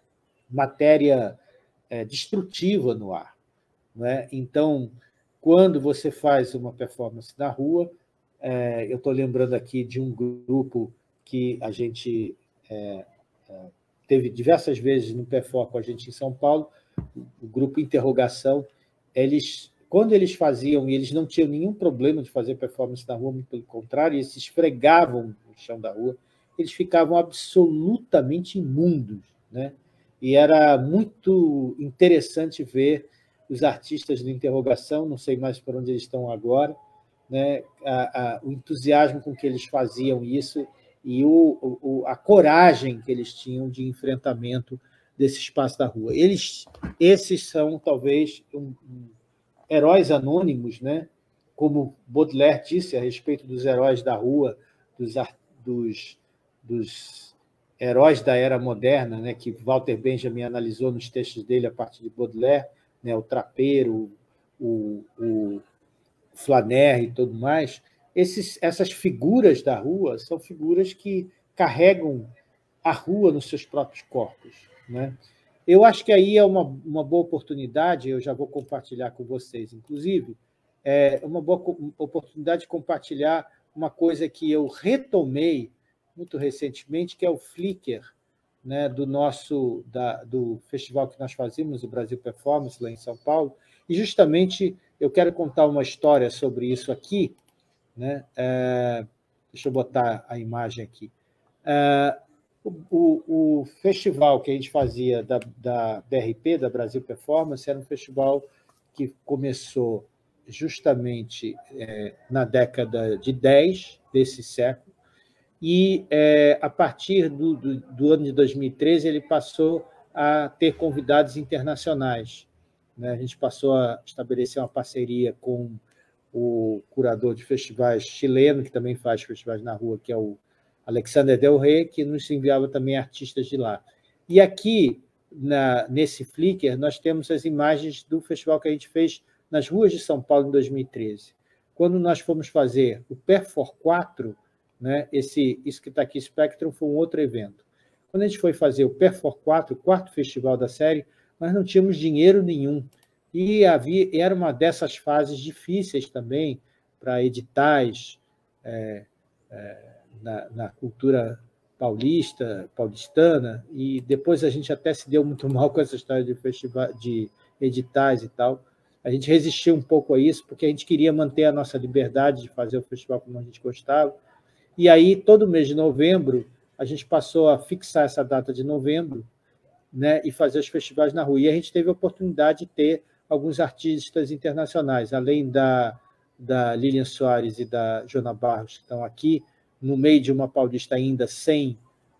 matéria é, destrutiva no ar. Não é? Então, quando você faz uma performance na rua, é, eu estou lembrando aqui de um grupo que a gente é, é, teve diversas vezes no Perfor com a gente em São Paulo, o grupo Interrogação. Eles, quando eles faziam, e eles não tinham nenhum problema de fazer performance na rua, muito pelo contrário, eles se esfregavam no chão da rua, eles ficavam absolutamente imundos, né? E era muito interessante ver os artistas de Interrogação, não sei mais por onde eles estão agora, né? a, a, o entusiasmo com que eles faziam isso e o, o, a coragem que eles tinham de enfrentamento desse espaço da rua. Eles, esses são, talvez, um, um, heróis anônimos, né? Como Baudelaire disse a respeito dos heróis da rua, dos, dos, dos heróis da era moderna, né? Que Walter Benjamin analisou nos textos dele a partir de Baudelaire, né? O trapeiro, o, o Flaner e tudo mais. Esses, essas figuras da rua são figuras que carregam a rua nos seus próprios corpos, né? Eu acho que aí é uma, uma boa oportunidade, eu já vou compartilhar com vocês, inclusive, é uma boa oportunidade de compartilhar uma coisa que eu retomei muito recentemente, que é o Flickr, né, do nosso da, do festival que nós fazíamos, o Brasil Performance, lá em São Paulo, e justamente eu quero contar uma história sobre isso aqui, né? É, deixa eu botar a imagem aqui. É, o, o festival que a gente fazia da, da B R P, da Brasil Performance, era um festival que começou justamente é, na década de dez desse século, e, é, a partir do, do, do ano de dois mil e treze, ele passou a ter convidados internacionais, né? A gente passou a estabelecer uma parceria com o curador de festivais chileno, que também faz festivais na rua, que é o Alexander Del Rey, que nos enviava também artistas de lá. E aqui, na, nesse Flickr, nós temos as imagens do festival que a gente fez nas ruas de São Paulo em dois mil e treze. Quando nós fomos fazer o Perfor quatro, né, esse, isso que está aqui, Spectrum, foi um outro evento. Quando a gente foi fazer o Perfor quatro, o quarto festival da série, nós não tínhamos dinheiro nenhum. E havia, era uma dessas fases difíceis também para editais é, é, na, na cultura paulista, paulistana, e depois a gente até se deu muito mal com essa história de, festival, de editais e tal. A gente resistiu um pouco a isso, porque a gente queria manter a nossa liberdade de fazer o festival como a gente gostava. E aí, todo mês de novembro, a gente passou a fixar essa data de novembro, né, e fazer os festivais na rua. E a gente teve a oportunidade de ter alguns artistas internacionais, além da, da Lilian Soares e da Joana Barros, que estão aqui, no meio de uma paulista ainda sem,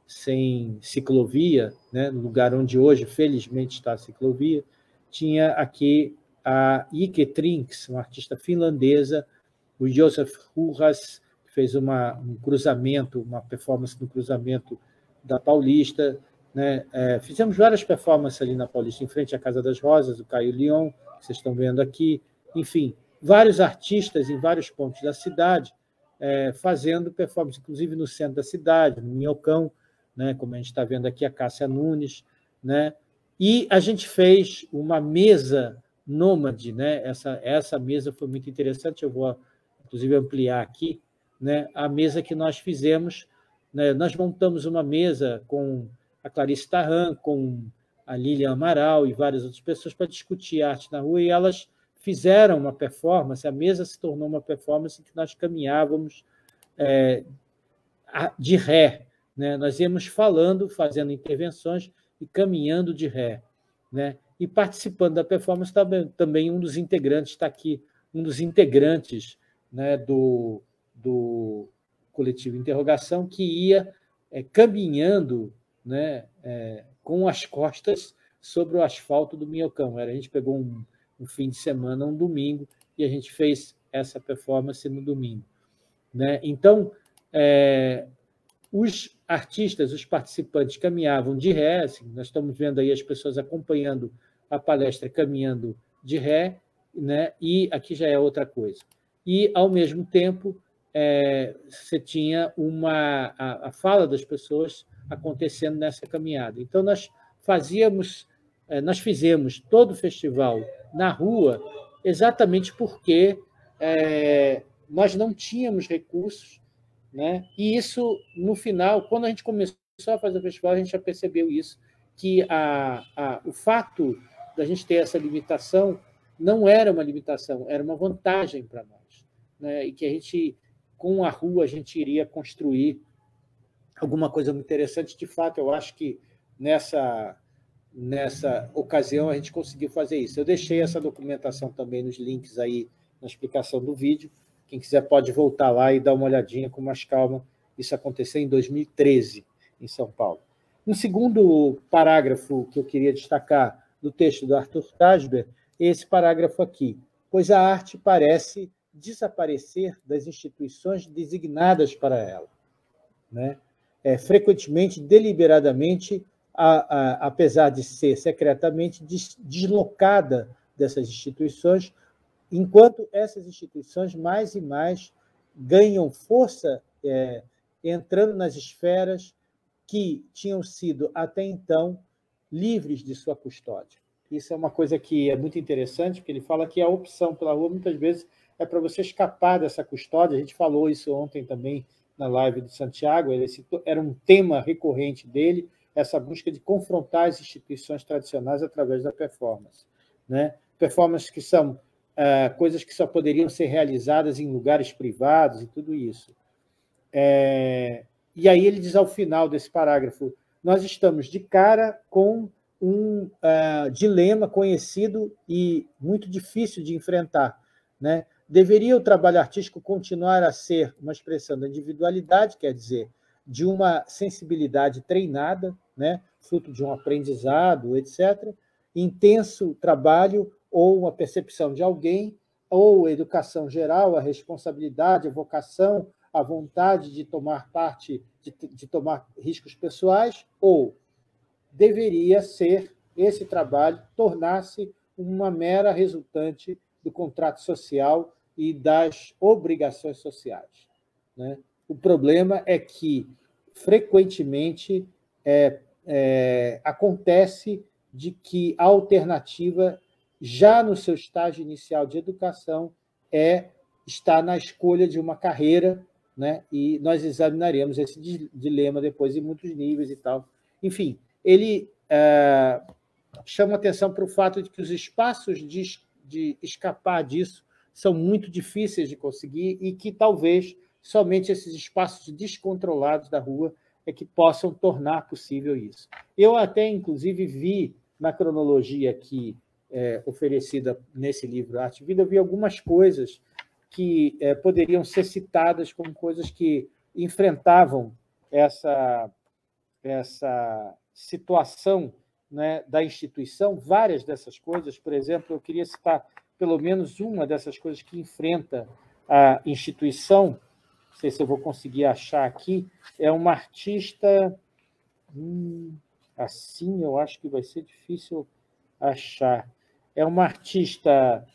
sem ciclovia, né, no lugar onde hoje, felizmente, está a ciclovia, tinha aqui a Ike Trinks, uma artista finlandesa, o Josef Hurras, que fez uma, um cruzamento, uma performance no cruzamento da Paulista, né? É, fizemos várias performances ali na Paulista, em frente à Casa das Rosas, o Caio Lyon, que vocês estão vendo aqui, enfim, vários artistas em vários pontos da cidade, é, fazendo performance, inclusive no centro da cidade, no Minhocão, né? Como a gente está vendo aqui, a Cássia Nunes, né? E a gente fez uma mesa nômade, né? Essa, essa mesa foi muito interessante, eu vou, inclusive, ampliar aqui, né? A mesa que nós fizemos, né? Nós montamos uma mesa com a Clarice Tarran, com a Lilian Amaral e várias outras pessoas para discutir arte na rua, e elas fizeram uma performance, a mesa se tornou uma performance em que nós caminhávamos é, de ré, né? Nós íamos falando, fazendo intervenções e caminhando de ré, né? E participando da performance também, também um dos integrantes está aqui, um dos integrantes, né, do, do coletivo Interrogação, que ia é, caminhando, né, é, com as costas sobre o asfalto do Minhocão. A gente pegou um, um fim de semana, um domingo, e a gente fez essa performance no domingo, né? Então, é, os artistas, os participantes caminhavam de ré, assim, nós estamos vendo aí as pessoas acompanhando a palestra caminhando de ré, né? E aqui já é outra coisa. E, ao mesmo tempo, é, você tinha uma, a, a fala das pessoas acontecendo nessa caminhada. Então, nós fazíamos, é, nós fizemos todo o festival na rua exatamente porque é, nós não tínhamos recursos, né? E isso, no final, quando a gente começou a fazer o festival, a gente já percebeu isso, que a, a, o fato da gente ter essa limitação não era uma limitação, era uma vantagem para nós, né? E que a gente, com a rua, a gente iria construir alguma coisa muito interessante. De fato, eu acho que nessa, nessa ocasião a gente conseguiu fazer isso. Eu deixei essa documentação também nos links aí na explicação do vídeo. Quem quiser pode voltar lá e dar uma olhadinha com mais calma. Isso aconteceu em dois mil e treze, em São Paulo. Um segundo parágrafo que eu queria destacar do texto do Arthur Tasber é esse parágrafo aqui. Pois a arte parece desaparecer das instituições designadas para ela, né? É, frequentemente, deliberadamente, a, a, apesar de ser secretamente des, deslocada dessas instituições, enquanto essas instituições mais e mais ganham força, é, entrando nas esferas que tinham sido, até então, livres de sua custódia. Isso é uma coisa que é muito interessante, porque ele fala que a opção pela rua, muitas vezes, é para você escapar dessa custódia. A gente falou isso ontem também na live de Santiago, ele citou, era um tema recorrente dele, essa busca de confrontar as instituições tradicionais através da performance, né? Performances que são é, coisas que só poderiam ser realizadas em lugares privados e tudo isso. É, e aí ele diz ao final desse parágrafo, nós estamos de cara com um uh, dilema conhecido e muito difícil de enfrentar, né? Deveria o trabalho artístico continuar a ser uma expressão da individualidade, quer dizer, de uma sensibilidade treinada, né? Fruto de um aprendizado, etcétera, intenso trabalho ou uma percepção de alguém, ou a educação geral, a responsabilidade, a vocação, a vontade de tomar parte, de, de tomar riscos pessoais, ou deveria ser esse trabalho, tornar-se uma mera resultante do contrato social e das obrigações sociais, né? O problema é que, frequentemente, é, é, acontece de que a alternativa, já no seu estágio inicial de educação, é estar na escolha de uma carreira, né? E nós examinaremos esse dilema depois em muitos níveis e tal. Enfim, ele é, chama atenção para o fato de que os espaços de, de escapar disso são muito difíceis de conseguir e que talvez somente esses espaços descontrolados da rua é que possam tornar possível isso. Eu até, inclusive, vi na cronologia aqui é, oferecida nesse livro Arte e Vida, eu vi algumas coisas que é, poderiam ser citadas como coisas que enfrentavam essa, essa situação, né, da instituição. Várias dessas coisas, por exemplo, eu queria citar pelo menos uma dessas coisas que enfrenta a instituição, não sei se eu vou conseguir achar aqui, é uma artista... Hum, assim, eu acho que vai ser difícil achar. É uma artista,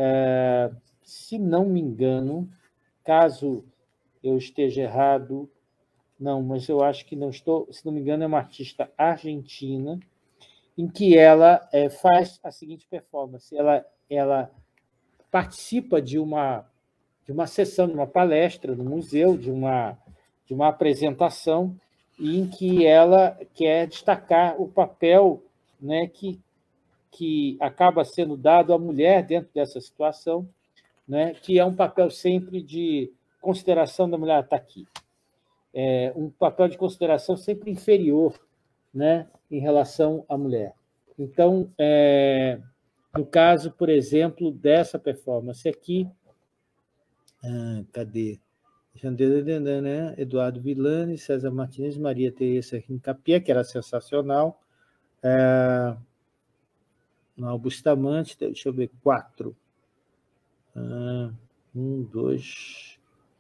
é, se não me engano, caso eu esteja errado, não, mas eu acho que não estou, se não me engano, é uma artista argentina, em que ela é, faz a seguinte performance, ela, ela participa de uma, de uma sessão, de uma palestra no museu, de uma, de uma apresentação, em que ela quer destacar o papel, né, que, que acaba sendo dado à mulher dentro dessa situação, né, que é um papel sempre de consideração da mulher. Está aqui. é, um papel de consideração sempre inferior, né, em relação à mulher. Então, é, no caso, por exemplo, dessa performance aqui, ah, cadê? Né? Eduardo Villani, César Martins, Maria Teresa Rincapié, que era sensacional. É, no Bustamante, deixa eu ver, quatro. Ah, um, dois.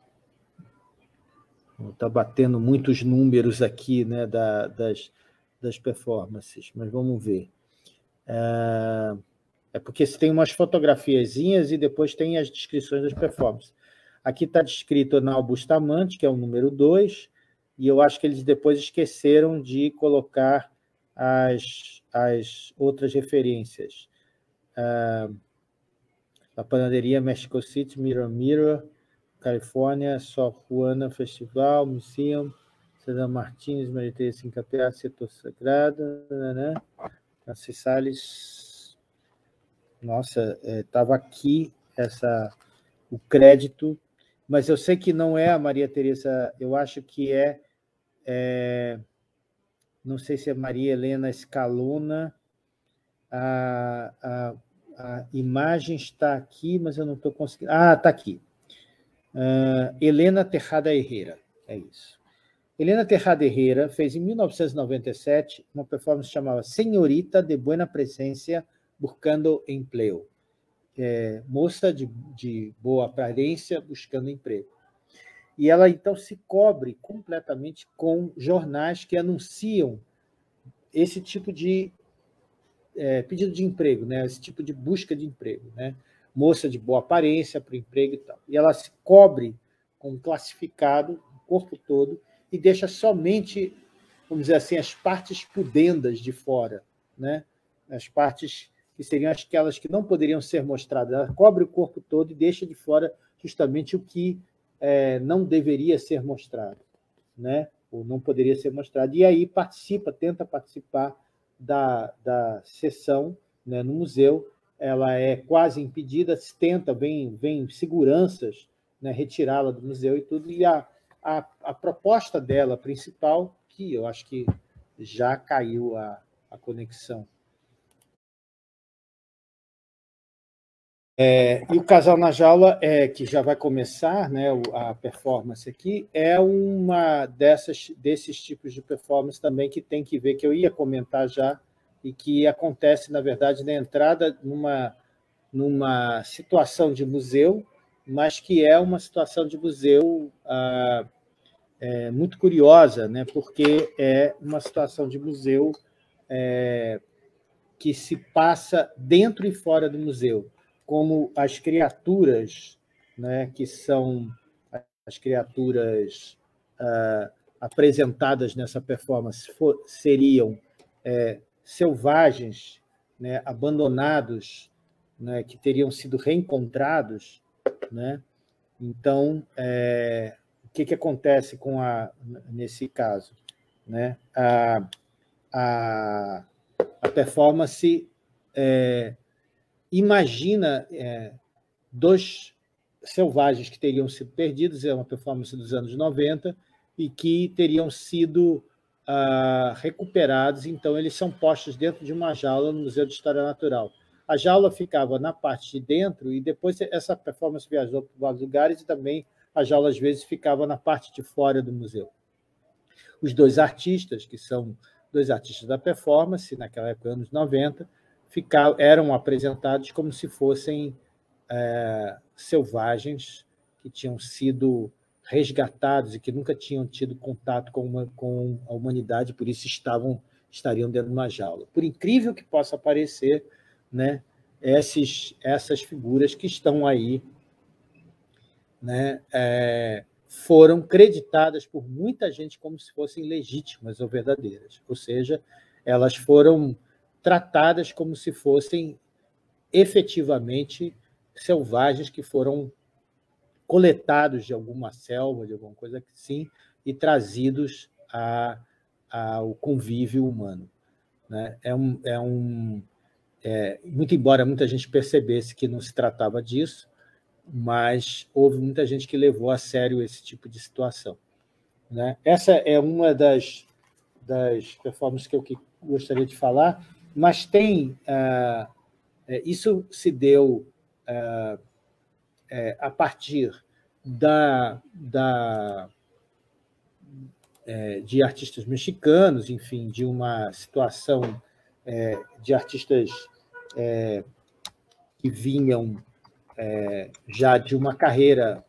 Está batendo muitos números aqui, né, da, das, das performances, mas vamos ver. É, é porque tem umas fotografiazinhas e depois tem as descrições das performances. Aqui está descrito na Bustamante, que é o número dois, e eu acho que eles depois esqueceram de colocar as, as outras referências. Uh, a Panaderia Mexico City, Mirror Mirror, Califórnia, Sor Juana Festival, Museum, César Martins, Maria Teresa Rincapié, Setor Sagrado, né? Francis Salles. Nossa, estava é, aqui essa, o crédito, mas eu sei que não é a Maria Teresa, eu acho que é, é não sei se é Maria Helena Scalona, a, a, a imagem está aqui, mas eu não estou conseguindo... Ah, está aqui. Uh, Helena Tejada Herrera, é isso. Helena Tejada Herrera fez, em mil novecentos e noventa e sete, uma performance chamada Senhorita de Buena Presencia Buscando Empleo. É, moça de, de boa aparência buscando emprego. E ela, então, se cobre completamente com jornais que anunciam esse tipo de é, pedido de emprego, né? Esse tipo de busca de emprego, né? Moça de boa aparência para o emprego e tal. E ela se cobre com um classificado, o corpo todo, e deixa somente, vamos dizer assim, as partes pudendas de fora, né? As partes que seriam aquelas que não poderiam ser mostradas. Ela cobre o corpo todo e deixa de fora justamente o que é, não deveria ser mostrado, né? Ou não poderia ser mostrado. E aí participa, tenta participar da, da sessão, né, no museu. Ela é quase impedida, se tenta, vem, vem seguranças, né, retirá-la do museu e tudo, e a, a, a proposta dela principal, que eu acho que já caiu a, a conexão. É, e o Casal na Jaula, é, que já vai começar, né, a performance aqui, é uma dessas, desses tipos de performance também que tem que ver, que eu ia comentar já, e que acontece, na verdade, na entrada numa, numa situação de museu, mas que é uma situação de museu ah, é, muito curiosa, né, porque é uma situação de museu é, que se passa dentro e fora do museu, como as criaturas, né, que são as criaturas ah, apresentadas nessa performance for, seriam é, selvagens, né, abandonados, né, que teriam sido reencontrados, né? Então, é, o que, que acontece com a, nesse caso, né? A, a, a performance é, imagina é, dois selvagens que teriam sido perdidos, é uma performance dos anos noventa, e que teriam sido ah, recuperados, então eles são postos dentro de uma jaula no Museu de História Natural. A jaula ficava na parte de dentro e depois essa performance viajou para vários lugares e também a jaula, às vezes, ficava na parte de fora do museu. Os dois artistas, que são dois artistas da performance, naquela época, anos noventa, ficavam, eram apresentados como se fossem é, selvagens que tinham sido resgatados e que nunca tinham tido contato com, uma, com a humanidade, por isso estavam, estariam dentro de uma jaula. Por incrível que possa parecer, né, esses, essas figuras que estão aí, né, é, foram creditadas por muita gente como se fossem legítimas ou verdadeiras, ou seja, elas foram tratadas como se fossem efetivamente selvagens que foram coletados de alguma selva, de alguma coisa assim, e trazidos a, a, ao convívio humano. Né? É um, é um, é, muito embora muita gente percebesse que não se tratava disso, mas houve muita gente que levou a sério esse tipo de situação. né? Essa é uma das, das performances que eu gostaria de falar, mas tem... Uh, isso se deu uh, é, a partir da, da, é, de artistas mexicanos, enfim, de uma situação é, de artistas é, que vinham é, já de uma carreira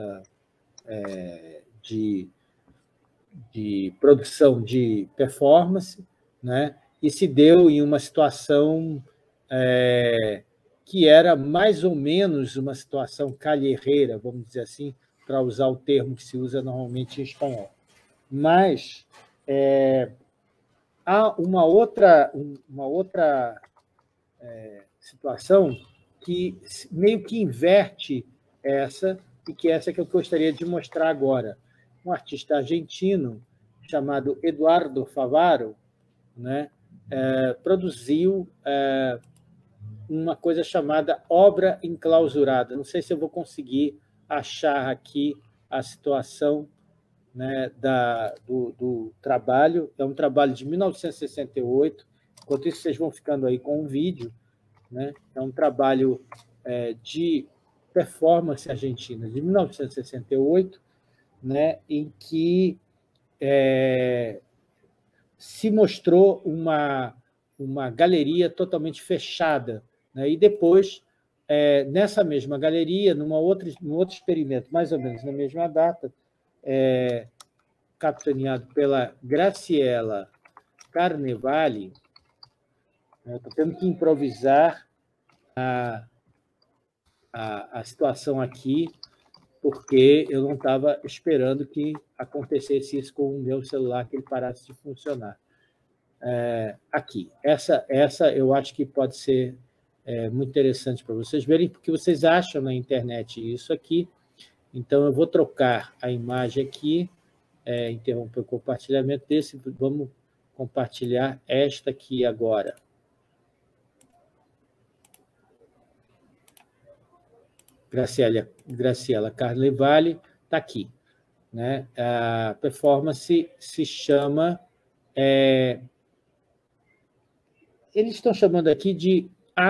é, de, de produção de performance, né? E se deu em uma situação é, que era mais ou menos uma situação calherreira, vamos dizer assim, para usar o termo que se usa normalmente em espanhol. Mas é, há uma outra, uma outra é, situação que meio que inverte essa, e que essa que eu gostaria de mostrar agora. Um artista argentino chamado Eduardo Favaro, né, é, produziu é, uma coisa chamada obra enclausurada. Não sei se eu vou conseguir achar aqui a situação, né, da, do, do trabalho. É um trabalho de mil novecentos e sessenta e oito. Enquanto isso, vocês vão ficando aí com um vídeo. Né? É um trabalho é, de performance argentina de mil novecentos e sessenta e oito, né, em que é, se mostrou uma, uma galeria totalmente fechada. Né? E depois, é, nessa mesma galeria, numa outra, num outro experimento, mais ou menos na mesma data, é, capitaneado pela Graciela Carnevale, né? Estou tendo que improvisar a, a, a situação aqui, porque eu não estava esperando que acontecesse isso com o meu celular, que ele parasse de funcionar. É, aqui, essa, essa eu acho que pode ser é, muito interessante para vocês verem, porque vocês acham na internet isso aqui. Então, eu vou trocar a imagem aqui, é, interromper o compartilhamento desse, vamos compartilhar esta aqui agora. Graciela, Graciela Carnevale está aqui. Né? A performance se chama... É, eles estão chamando aqui de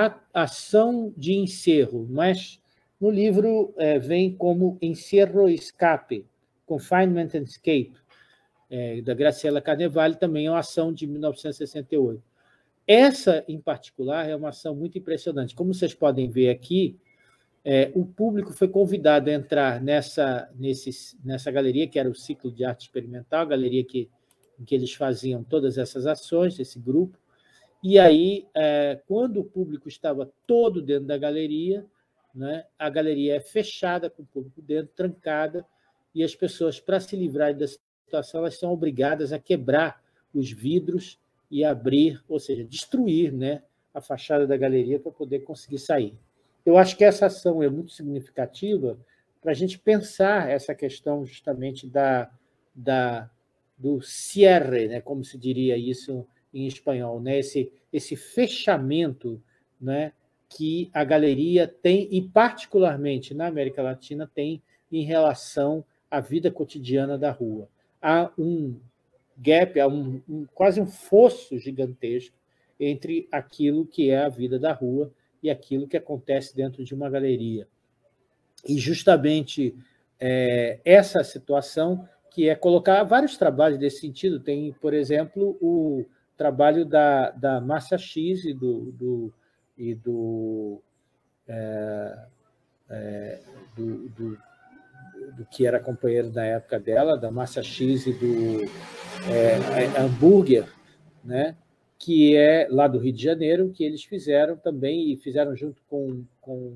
ação de encerro, mas no livro é, vem como encerro e escape, confinement and escape, é, da Graciela Carnevale, também é uma ação de mil novecentos e sessenta e oito. Essa, em particular, é uma ação muito impressionante. Como vocês podem ver aqui, é, o público foi convidado a entrar nessa, nesse, nessa galeria, que era o Ciclo de Arte Experimental, a galeria que, em que eles faziam todas essas ações, esse grupo. E aí, é, quando o público estava todo dentro da galeria, né, a galeria é fechada, com o público dentro, trancada, e as pessoas, para se livrarem da situação, elas são obrigadas a quebrar os vidros e abrir, ou seja, destruir, né, a fachada da galeria para poder conseguir sair. Eu acho que essa ação é muito significativa para a gente pensar essa questão justamente da, da, do cierre, né, como se diria isso em espanhol, né, esse, esse fechamento, né, que a galeria tem, e particularmente na América Latina, tem em relação à vida cotidiana da rua. Há um gap, há um, um, quase um fosso gigantesco entre aquilo que é a vida da rua e aquilo que acontece dentro de uma galeria. E justamente é, essa situação, que é colocar vários trabalhos nesse sentido, tem, por exemplo, o trabalho da, da Márcia X e do, do, e do, é, é, do, do, do que era companheiro da época dela, da Márcia X e do é, Hambúrguer, né? Que é lá do Rio de Janeiro, que eles fizeram também, e fizeram junto com, com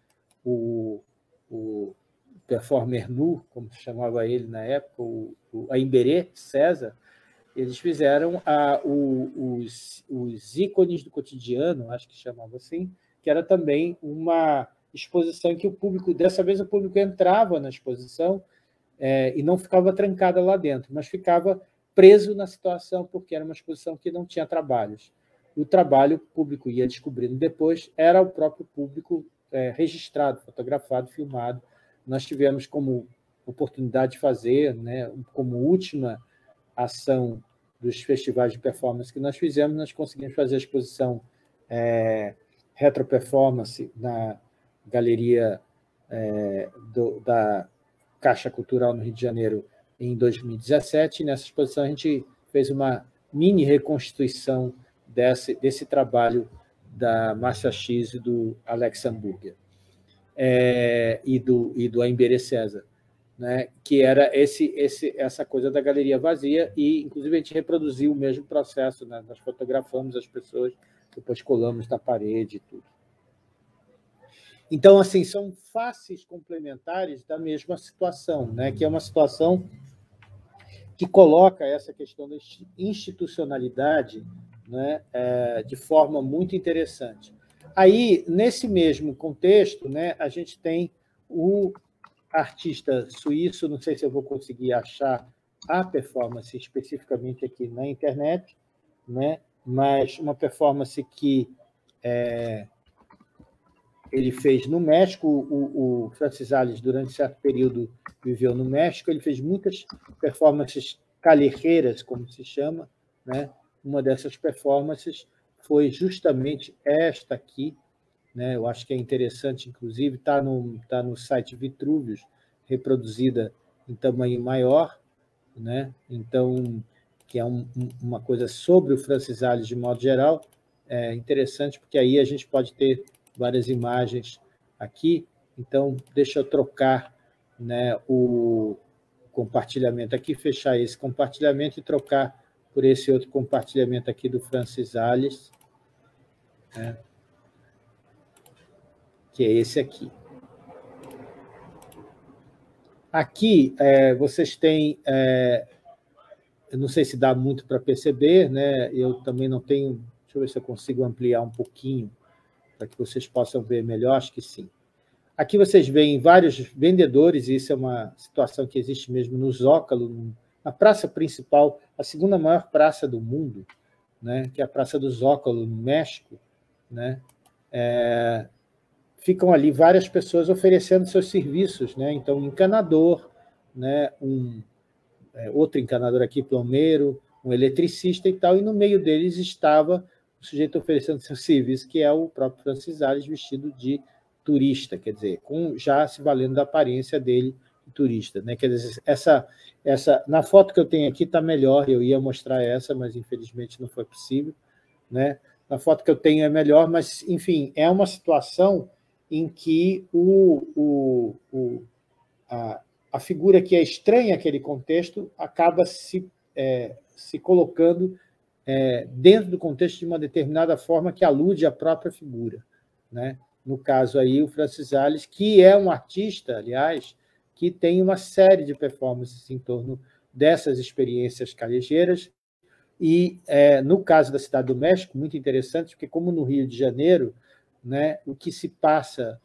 o, o performer nu, como se chamava ele na época, o, o Aimberê César. Eles fizeram a, o, os, os ícones do cotidiano, acho que chamava assim, que era também uma exposição em que o público, dessa vez o público entrava na exposição é, e não ficava trancada lá dentro, mas ficava preso na situação, porque era uma exposição que não tinha trabalhos. O trabalho, o público ia descobrindo depois, era o próprio público é, registrado, fotografado, filmado. Nós tivemos como oportunidade de fazer, né, como última ação dos festivais de performance que nós fizemos, nós conseguimos fazer a exposição é, Retro Performance na Galeria é, do, da Caixa Cultural no Rio de Janeiro em dois mil e dezessete. E nessa exposição a gente fez uma mini reconstituição desse, desse trabalho da Márcia X e do Alex Hamburger é, e do, e do Aimberê César, né, que era esse, esse, essa coisa da galeria vazia, e, inclusive, a gente reproduziu o mesmo processo, né? Nós fotografamos as pessoas, depois colamos na parede e tudo. Então, assim, são faces complementares da mesma situação, né, que é uma situação que coloca essa questão da institucionalidade, né, é, de forma muito interessante. Aí, nesse mesmo contexto, né, a gente tem o artista suíço, não sei se eu vou conseguir achar a performance especificamente aqui na internet, né? Mas uma performance que é, ele fez no México. O, o Francis Alves, durante certo período, viveu no México. Ele fez muitas performances callejeras, como se chama, né? Uma dessas performances foi justamente esta aqui, né? Eu acho que é interessante, inclusive, está no, tá no site Vitruvius, reproduzida em tamanho maior, né? Então, que é um, uma coisa sobre o Francis Alves de modo geral, é interessante, porque aí a gente pode ter várias imagens aqui. Então, deixa eu trocar, né, o compartilhamento aqui, fechar esse compartilhamento e trocar por esse outro compartilhamento aqui do Francis Alves, né, que é esse aqui. Aqui, é, vocês têm... É, eu não sei se dá muito para perceber, né? Eu também não tenho... Deixa eu ver se eu consigo ampliar um pouquinho para que vocês possam ver melhor, acho que sim. Aqui vocês veem vários vendedores, e isso é uma situação que existe mesmo no Zócalo, na praça principal, a segunda maior praça do mundo, né? Que é a Praça do Zócalo, no México, né? É, ficam ali várias pessoas oferecendo seus serviços, né? Então, um encanador, né? um, é, outro encanador aqui, plomeiro, um eletricista e tal, e no meio deles estava o sujeito oferecendo seu serviço, que é o próprio Francis Alves, vestido de turista, quer dizer, com, já se valendo da aparência dele de turista, né? Quer dizer, essa, essa, na foto que eu tenho aqui está melhor, eu ia mostrar essa, mas infelizmente não foi possível, né? Na foto que eu tenho é melhor, mas, enfim, é uma situação em que o, o, o, a, a figura que é estranha àquele contexto acaba se, é, se colocando é, dentro do contexto de uma determinada forma que alude à própria figura, né? No caso aí, o Francis Alves, que é um artista, aliás, que tem uma série de performances em torno dessas experiências calejeiras. E, é, no caso da Cidade do México, muito interessante, porque, como no Rio de Janeiro, né, o que se passa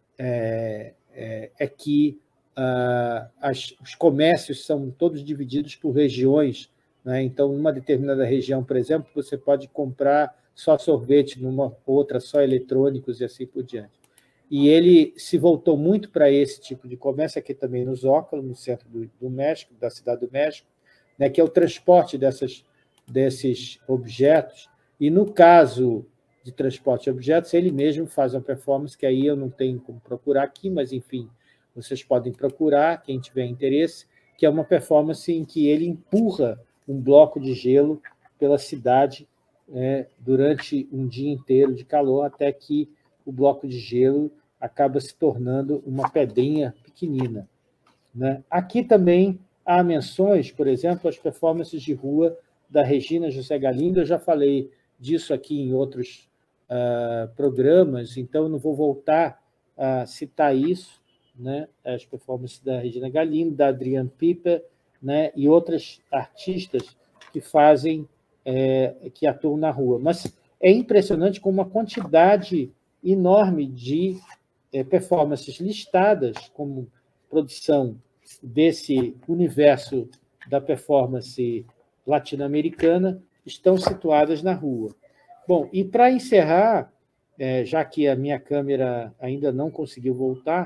é, é, é que ah, as, os comércios são todos divididos por regiões, né? Então, numa determinada região, por exemplo, você pode comprar só sorvete, numa outra só eletrônicos e assim por diante. E ele se voltou muito para esse tipo de comércio, aqui também no Zócalo, no centro do, do México, da Cidade do México, né, que é o transporte dessas, desses objetos. E, no caso de transporte de objetos, ele mesmo faz uma performance, que aí eu não tenho como procurar aqui, mas, enfim, vocês podem procurar, quem tiver interesse, que é uma performance em que ele empurra um bloco de gelo pela cidade é, durante um dia inteiro de calor, até que o bloco de gelo acaba se tornando uma pedrinha pequenina, né? Aqui também há menções, por exemplo, às performances de rua da Regina José Galindo. Eu já falei disso aqui em outros uh, programas, então eu não vou voltar a citar isso, né? As performances da Regina Galindo, da Adrienne Piper, né? E outras artistas que fazem, é, que atuam na rua. Mas é impressionante como uma quantidade enorme de é, performances listadas como produção desse universo da performance latino-americana estão situadas na rua. Bom, e para encerrar, é, já que a minha câmera ainda não conseguiu voltar,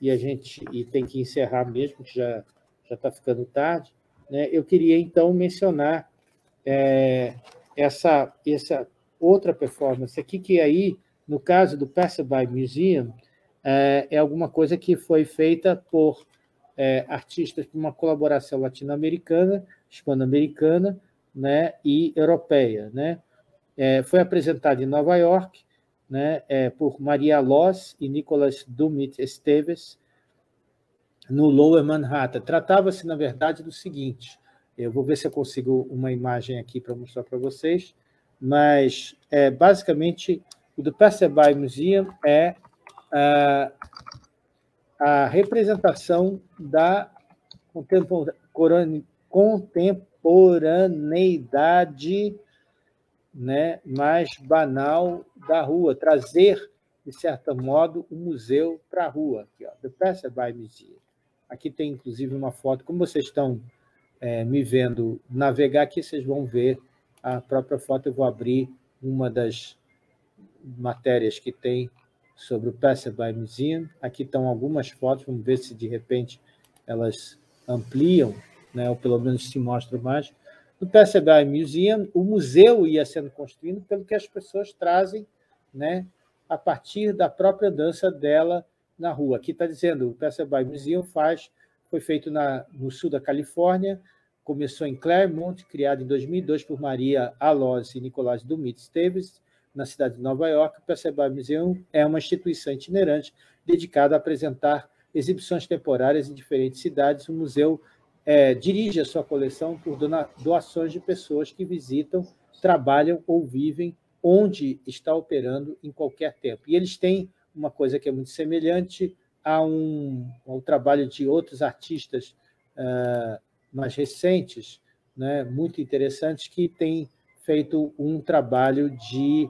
e a gente e tem que encerrar mesmo, que já já está ficando tarde, né? Eu queria, então, mencionar é, essa, essa outra performance aqui, que aí, no caso do Passerby Museum, é, é alguma coisa que foi feita por é, artistas, por uma colaboração latino-americana, hispano-americana, né, e europeia, né? É, foi apresentado em Nova York, né, é, por Maria Loz e Nicolas Dumit Esteves, no Lower Manhattan. Tratava-se, na verdade, do seguinte, eu vou ver se eu consigo uma imagem aqui para mostrar para vocês, mas, é, basicamente, o do Passerby Museum é a, a representação da contemporaneidade, né, mais banal da rua, trazer, de certo modo, o museu para a rua. Aqui, ó, The Passerby Museum. Aqui tem, inclusive, uma foto. Como vocês estão é, me vendo navegar aqui, vocês vão ver a própria foto. Eu vou abrir uma das matérias que tem sobre o Passerby Museum. Aqui estão algumas fotos, vamos ver se, de repente, elas ampliam, né, ou pelo menos se mostram mais. No Passerby Museum, o museu ia sendo construído pelo que as pessoas trazem, né, a partir da própria dança dela na rua. Aqui está dizendo, o Passerby Museum faz, foi feito na, no sul da Califórnia, começou em Claremont, criado em dois mil e dois por Maria Aloz e Nicolás Dumit Esteves, na cidade de Nova York. O Passerby Museum é uma instituição itinerante dedicada a apresentar exibições temporárias em diferentes cidades. O museu é, dirige a sua coleção por doações de pessoas que visitam, trabalham ou vivem onde está operando em qualquer tempo. E eles têm uma coisa que é muito semelhante a um, ao trabalho de outros artistas uh, mais recentes, né, muito interessantes, que têm feito um trabalho de...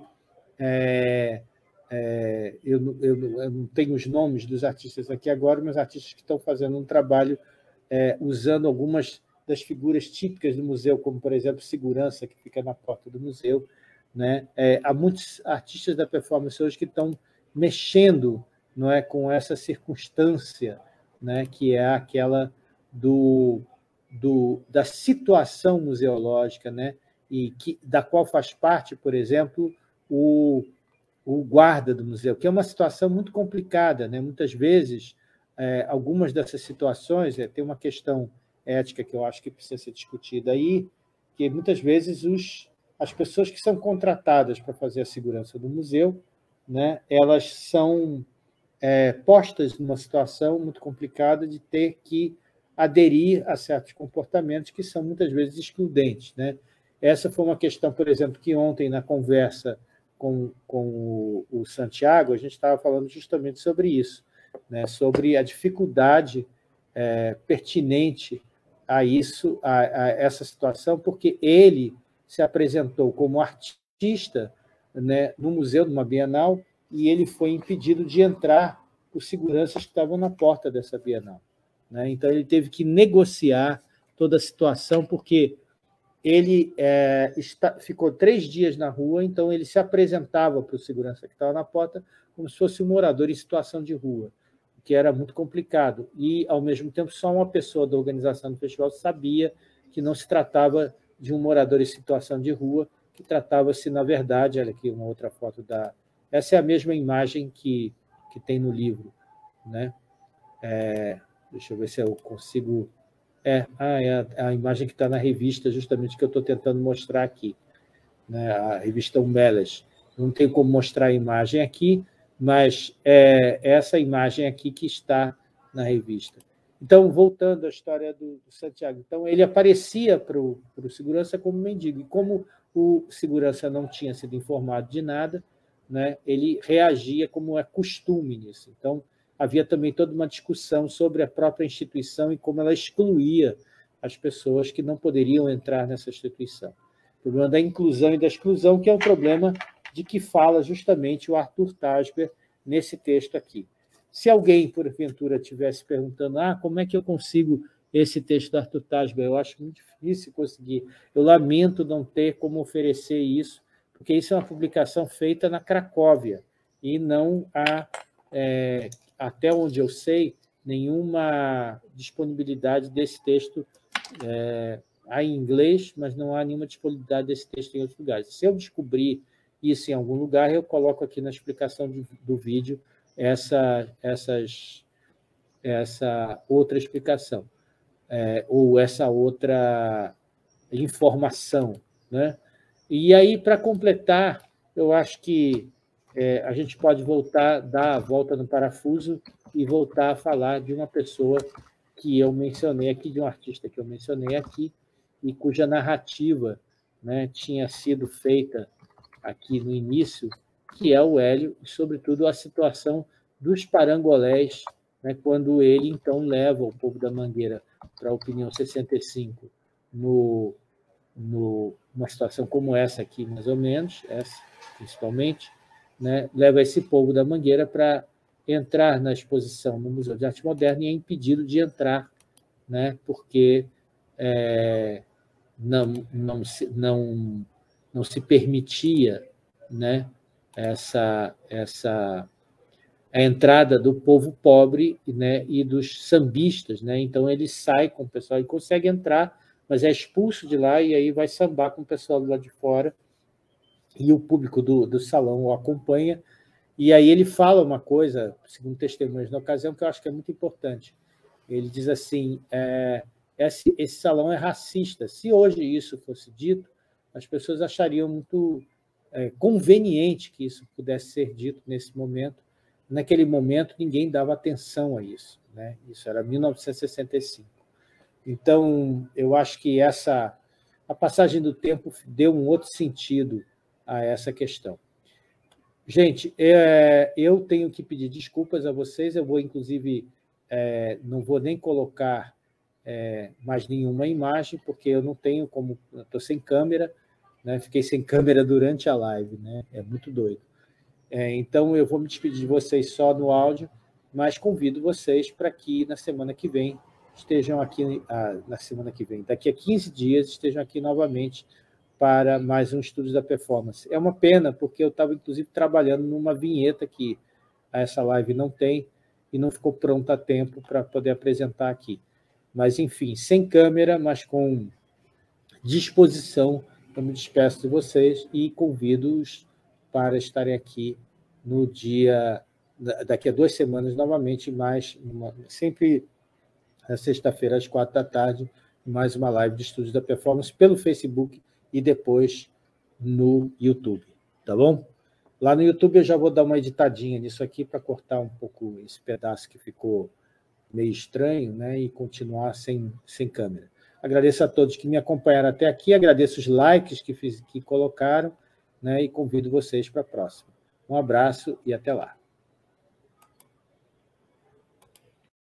É, é, eu, eu, eu não tenho os nomes dos artistas aqui agora, mas artistas que estão fazendo um trabalho é, usando algumas das figuras típicas do museu, como, por exemplo, segurança, que fica na porta do museu, né? É, há muitos artistas da performance hoje que estão mexendo, não é, com essa circunstância, né, que é aquela do, do, da situação museológica, né, e que, da qual faz parte, por exemplo, o, o guarda do museu, que é uma situação muito complicada, né? Muitas vezes, é, algumas dessas situações, é, tem uma questão ética que eu acho que precisa ser discutida aí, que muitas vezes os, as pessoas que são contratadas para fazer a segurança do museu, né, elas são é, postas numa situação muito complicada de ter que aderir a certos comportamentos que são muitas vezes excludentes, né? Essa foi uma questão, por exemplo, que ontem, na conversa com, com o, o Santiago, a gente estava falando justamente sobre isso, né? Sobre a dificuldade é, pertinente a isso, a, a essa situação, porque ele se apresentou como artista, né, no museu, numa Bienal, e ele foi impedido de entrar por seguranças que estavam na porta dessa Bienal, né? Então, ele teve que negociar toda a situação, porque ele é, está, ficou três dias na rua, então ele se apresentava para o segurança que estava na porta como se fosse um morador em situação de rua, o que era muito complicado. E, ao mesmo tempo, só uma pessoa da organização do festival sabia que não se tratava de um morador em situação de rua, que tratava-se, na verdade, olha aqui uma outra foto da... Essa é a mesma imagem que, que tem no livro, né? É, deixa eu ver se eu consigo... É, ah, é a, a imagem que está na revista, justamente que eu estou tentando mostrar aqui, né? A revista Umbelas. Não tem como mostrar a imagem aqui, mas é essa imagem aqui que está na revista. Então, voltando à história do, do Santiago, então, ele aparecia para o segurança como mendigo, e como o segurança não tinha sido informado de nada, né, ele reagia como é costume nisso. Então, havia também toda uma discussão sobre a própria instituição e como ela excluía as pessoas que não poderiam entrar nessa instituição. O problema da inclusão e da exclusão, que é o problema de que fala justamente o Arthur Tasber nesse texto aqui. Se alguém, porventura, estivesse perguntando ah, como é que eu consigo esse texto do Arthur Tasber, eu acho muito difícil conseguir. Eu lamento não ter como oferecer isso, porque isso é uma publicação feita na Cracóvia, e não há... É, até onde eu sei, nenhuma disponibilidade desse texto é, há em inglês, mas não há nenhuma disponibilidade desse texto em outros lugares. Se eu descobrir isso em algum lugar, eu coloco aqui na explicação do, do vídeo essa, essas, essa outra explicação, é, ou essa outra informação, né? E aí, para completar, eu acho que é, a gente pode voltar, dar a volta no parafuso e voltar a falar de uma pessoa que eu mencionei aqui, de um artista que eu mencionei aqui, e cuja narrativa, né, tinha sido feita aqui no início, que é o Hélio, e, sobretudo, a situação dos parangolés, né, quando ele, então, leva o povo da Mangueira para a Opinião sessenta e cinco, no, no, numa situação como essa aqui, mais ou menos, essa principalmente, né, leva esse povo da Mangueira para entrar na exposição no Museu de Arte Moderna e é impedido de entrar, né, porque é, não, não, se, não, não se permitia, né, essa, essa, a entrada do povo pobre, né, e dos sambistas. Né? Então, ele sai com o pessoal e consegue entrar, mas é expulso de lá e aí vai sambar com o pessoal do lado de fora e o público do, do salão o acompanha. E aí ele fala uma coisa, segundo testemunhas na ocasião, que eu acho que é muito importante. Ele diz assim, é, esse, esse salão é racista. Se hoje isso fosse dito, as pessoas achariam muito é, conveniente que isso pudesse ser dito nesse momento. Naquele momento, ninguém dava atenção a isso. Né? Isso era mil novecentos e sessenta e cinco. Então, eu acho que essa, a passagem do tempo deu um outro sentido a essa questão. Gente, é, eu tenho que pedir desculpas a vocês, eu vou, inclusive, é, não vou nem colocar é, mais nenhuma imagem, porque eu não tenho como, estou sem câmera, né? Fiquei sem câmera durante a live, né? É muito doido. É, então, eu vou me despedir de vocês só no áudio, mas convido vocês para que na semana que vem estejam aqui, ah, na semana que vem, daqui a quinze dias, estejam aqui novamente para mais um Estudos da Performance. É uma pena, porque eu estava, inclusive, trabalhando numa vinheta que essa live não tem e não ficou pronta a tempo para poder apresentar aqui. Mas, enfim, sem câmera, mas com disposição, eu me despeço de vocês e convido-os para estarem aqui no dia, daqui a duas semanas, novamente, mais uma, sempre na sexta-feira, às quatro da tarde, mais uma live de Estudos da Performance pelo Facebook e depois no YouTube, tá bom? Lá no YouTube eu já vou dar uma editadinha nisso aqui para cortar um pouco esse pedaço que ficou meio estranho, né, e continuar sem, sem câmera. Agradeço a todos que me acompanharam até aqui, agradeço os likes que, fiz, que colocaram, né, e convido vocês para a próxima. Um abraço e até lá.